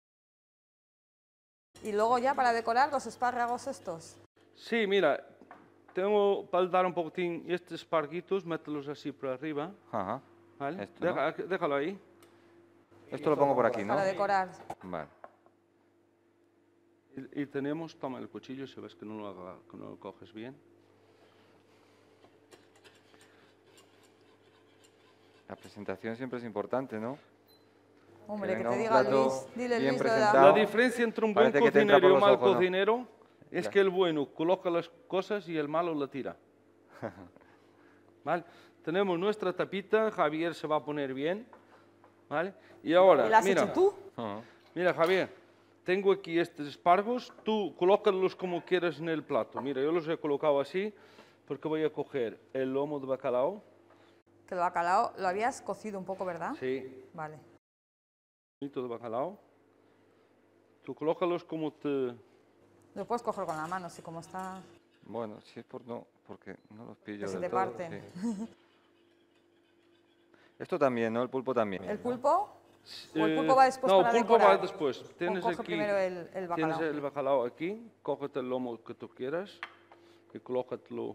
C: Y luego ya para decorar los espárragos estos.
E: Sí, mira, tengo para dar un poquitín estos esparguitos, mételos así por arriba.
D: Ajá.
E: ¿Vale?
D: Esto, ¿no?
E: Déjalo ahí.
D: Esto lo pongo por aquí, ¿no?
C: Para decorar.
D: Vale.
E: Y tenemos, toma el cuchillo, si ves que no lo coges bien.
D: La presentación siempre es importante, ¿no?
C: Hombre, que
D: venga
C: te
D: un
C: diga
D: plato
C: Luis, dile
D: bien
C: Luis lo de
D: presentado.
E: La diferencia entre un buen
D: Parece que te entra
E: cocinero y
D: por
E: un
D: los
E: mal
D: ojos, ¿no?
E: cocinero es
D: Claro.
E: que el bueno coloca las cosas y el malo la tira. ¿Vale? Tenemos nuestra tapita, Javier se va a poner bien. ¿Vale? Y ahora,
C: ¿Y la has
E: mira,
C: hecho tú?
D: Ajá.
E: mira Javier, tengo aquí estos espargos, tú colócalos como quieras en el plato. Mira, yo los he colocado así porque voy a coger el lomo de bacalao.
C: Que el bacalao lo habías cocido un poco, ¿verdad?
E: Sí.
C: Vale.
E: De bacalao. Tú colócalos como te...
C: Lo puedes coger con la mano, así como está.
D: Bueno, si es porque no los pillo
C: Que se
D: del
C: te
D: todo,
C: parten.
D: sí. Esto también, ¿no? El pulpo también.
C: ¿El pulpo? ¿O el pulpo va después
E: no,
C: para
E: el pulpo
C: decorar?
E: va después. Tienes
C: Coge
E: aquí,
C: primero el bacalao.
E: Tienes el bacalao aquí, cógete el lomo que tú quieras y colócatelo.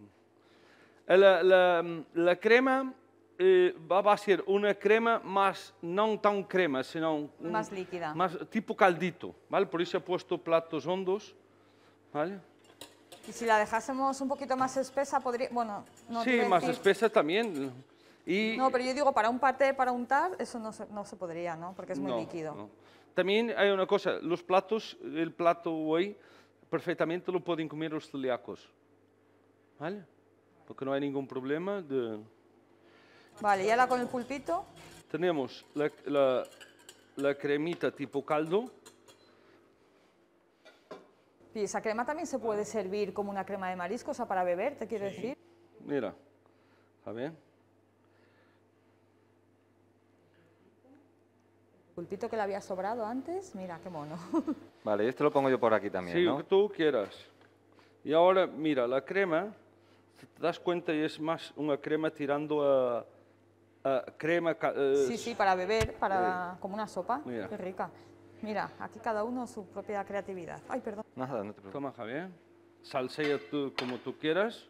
E: La crema va a ser una crema más, no tan crema, sino
C: Más líquida.
E: más tipo caldito, ¿vale? Por eso he puesto platos hondos, ¿vale?
C: Y si la dejásemos un poquito más espesa, podría... Bueno, no te
E: Sí,
C: iba a
E: más
C: decir-
E: espesa también. Y
C: No, pero yo digo, para un paté, para untar, eso no se podría, ¿no? Porque es muy
E: no,
C: líquido.
E: no. También hay una cosa, los platos, el plato hoy perfectamente lo pueden comer los celíacos, ¿vale? Porque no hay ningún problema de...
C: Vale, y ahora con el pulpito,
E: Tenemos la cremita tipo caldo.
C: y esa crema también se puede servir como una crema de mariscos, o sea, para beber, te quiero decir.
E: Mira, a ver.
C: Pulpito que le había sobrado antes, mira, qué mono.
D: Vale, y esto lo pongo yo por aquí también,
E: Sí,
D: ¿no?
E: lo que tú quieras. Y ahora, mira, la crema, si te das cuenta, es más una crema tirando a crema...
C: Sí, sí, para beber, como una sopa,
E: Mira.
C: qué rica. Mira, aquí cada uno su propia creatividad. Ay, perdón.
D: Nada, no te preocupes.
E: Toma, Javier. Salsea tú como tú quieras.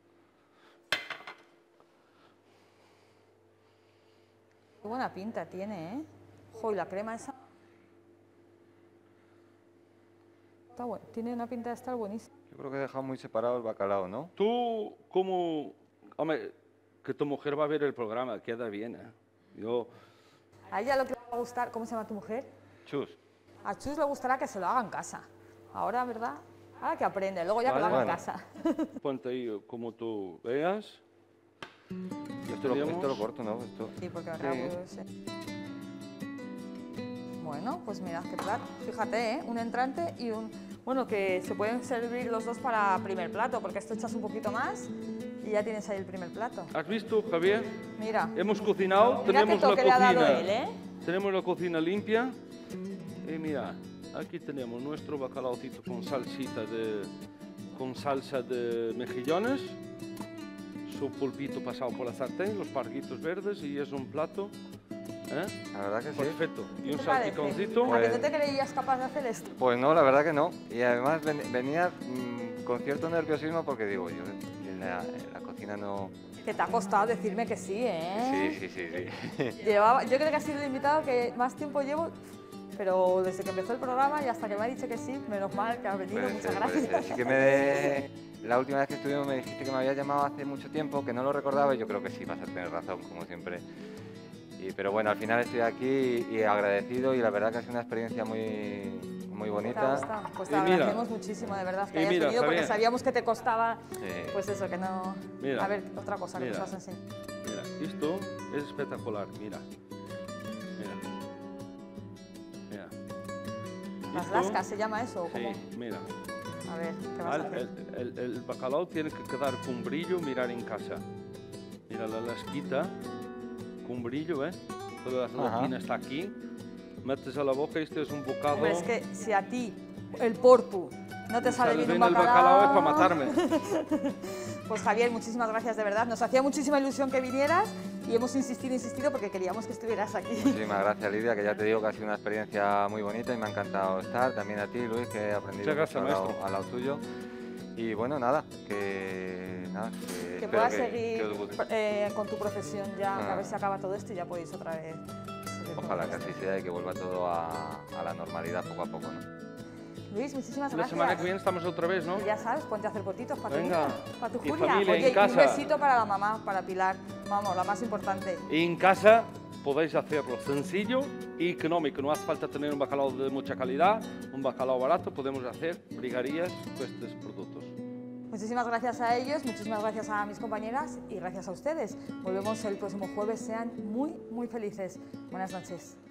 C: Qué buena pinta tiene, ¿eh? Jo, y la crema esa... Está bueno, tiene una pinta de estar buenísima.
D: Yo creo que he dejado muy separado el bacalao, ¿no?
E: Tú, como... Hombre, que tu mujer va a ver el programa, queda bien, ¿eh? Yo...
C: A ella lo que le va a gustar... ¿Cómo se llama tu mujer?
D: Chus.
C: A Chus le gustará que se lo haga en casa. Ahora, ¿verdad? Ahora que aprende, luego ya que lo haga en
D: Bueno.
C: casa.
E: Ponte ahí como tú veas.
D: Esto lo corto, ¿no? Esto...
C: Sí, porque acá Bueno, pues mirad qué plato. Fíjate, ¿eh? Un entrante y un... Bueno, que se pueden servir los dos para primer plato, porque esto echas un poquito más y ya tienes ahí el primer plato.
E: ¿Has visto, Javier?
C: Mira.
E: Hemos cocinado,
C: Mira qué
E: tenemos la
C: toque le ha dado
E: cocina.
C: él, ¿eh?
E: Tenemos la cocina limpia. Y mira, aquí tenemos nuestro bacalaocito con con salsa de mejillones, su pulpito pasado por la sartén, los parguitos verdes y es un plato. ¿Eh?
D: La verdad que sí.
E: Perfecto. Y un
C: ¿Qué te parece?
E: salpiconcito.
C: ¿A que no te creías capaz de hacer esto?
D: Pues no, la verdad que no. Y además venía con cierto nerviosismo porque digo, yo en la cocina no...
C: Que te ha costado decirme que sí, ¿eh?
D: Sí.
C: Yo creo que ha sido el invitado que más tiempo llevo, pero desde que empezó el programa y hasta que me ha dicho que sí, menos mal que ha venido, muchas gracias.
D: Sí que la última vez que estuvimos me dijiste que me había llamado hace mucho tiempo, que no lo recordaba y yo creo que sí, vas a tener razón, como siempre. Pero bueno, al final estoy aquí y agradecido y la verdad que ha sido una experiencia muy bonita.
C: Pues te
E: Y mira,
C: agradecemos muchísimo, de verdad, que
E: y
C: hayas
E: mira,
C: venido, porque
E: Javier.
C: sabíamos que te costaba, pues eso, que no...
E: Mira,
C: a ver, otra cosa que
E: mira.
C: nos vas a enseñar.
E: Mira, esto es espectacular, mira. Mira.
C: ¿Las
E: Esto-
C: lascas se llama eso? ¿O
E: Sí,
C: cómo?
E: mira.
C: A ver, ¿qué vas a hacer?
E: El bacalao tiene que quedar con brillo, mirar en casa. Mira la lasquita, con brillo, ¿eh? Toda la
D: Ajá.
E: gelatina está aquí. Metes a la boca, este es un bocado.
C: Hombre, es que si a ti, el portu, no te sale bien un
E: el bacalao es para matarme.
C: Pues Javier, muchísimas gracias de verdad. Nos hacía muchísima ilusión que vinieras y hemos insistido porque queríamos que estuvieras aquí.
D: Muchísimas gracias, Lidia, que ya te digo que ha sido una experiencia muy bonita y me ha encantado estar. También a ti, Luis, que he aprendido
E: Muchas gracias,
D: mucho
E: maestro.
D: al lado tuyo. Y bueno, nada, que
C: Que
D: espero
C: puedas
D: que
C: seguir
D: os guste.
C: con tu profesión ya, que a
D: Ah.
C: ver si acaba todo esto y ya podéis otra vez seguir con
D: Ojalá que
C: esto.
D: así sea y que vuelva todo a la normalidad poco a poco, ¿no?
C: Luis, muchísimas
E: La
C: gracias.
E: semana que viene estamos otra vez, ¿no?
C: Y ya sabes, ponte a hacer fotitos para tu
E: Venga.
C: hija, para tu
E: Y
C: Julia.
E: familia en
C: Oye, y
E: casa.
C: un besito para la mamá, para Pilar. Vamos, la más importante.
E: Y en casa podéis hacerlo sencillo y económico. No hace falta tener un bacalao de mucha calidad, un bacalao barato. Podemos hacer brigarías con estos productos.
C: Muchísimas gracias a ellos, muchísimas gracias a mis compañeras y gracias a ustedes. Volvemos el próximo jueves. Sean muy, muy felices. Buenas noches.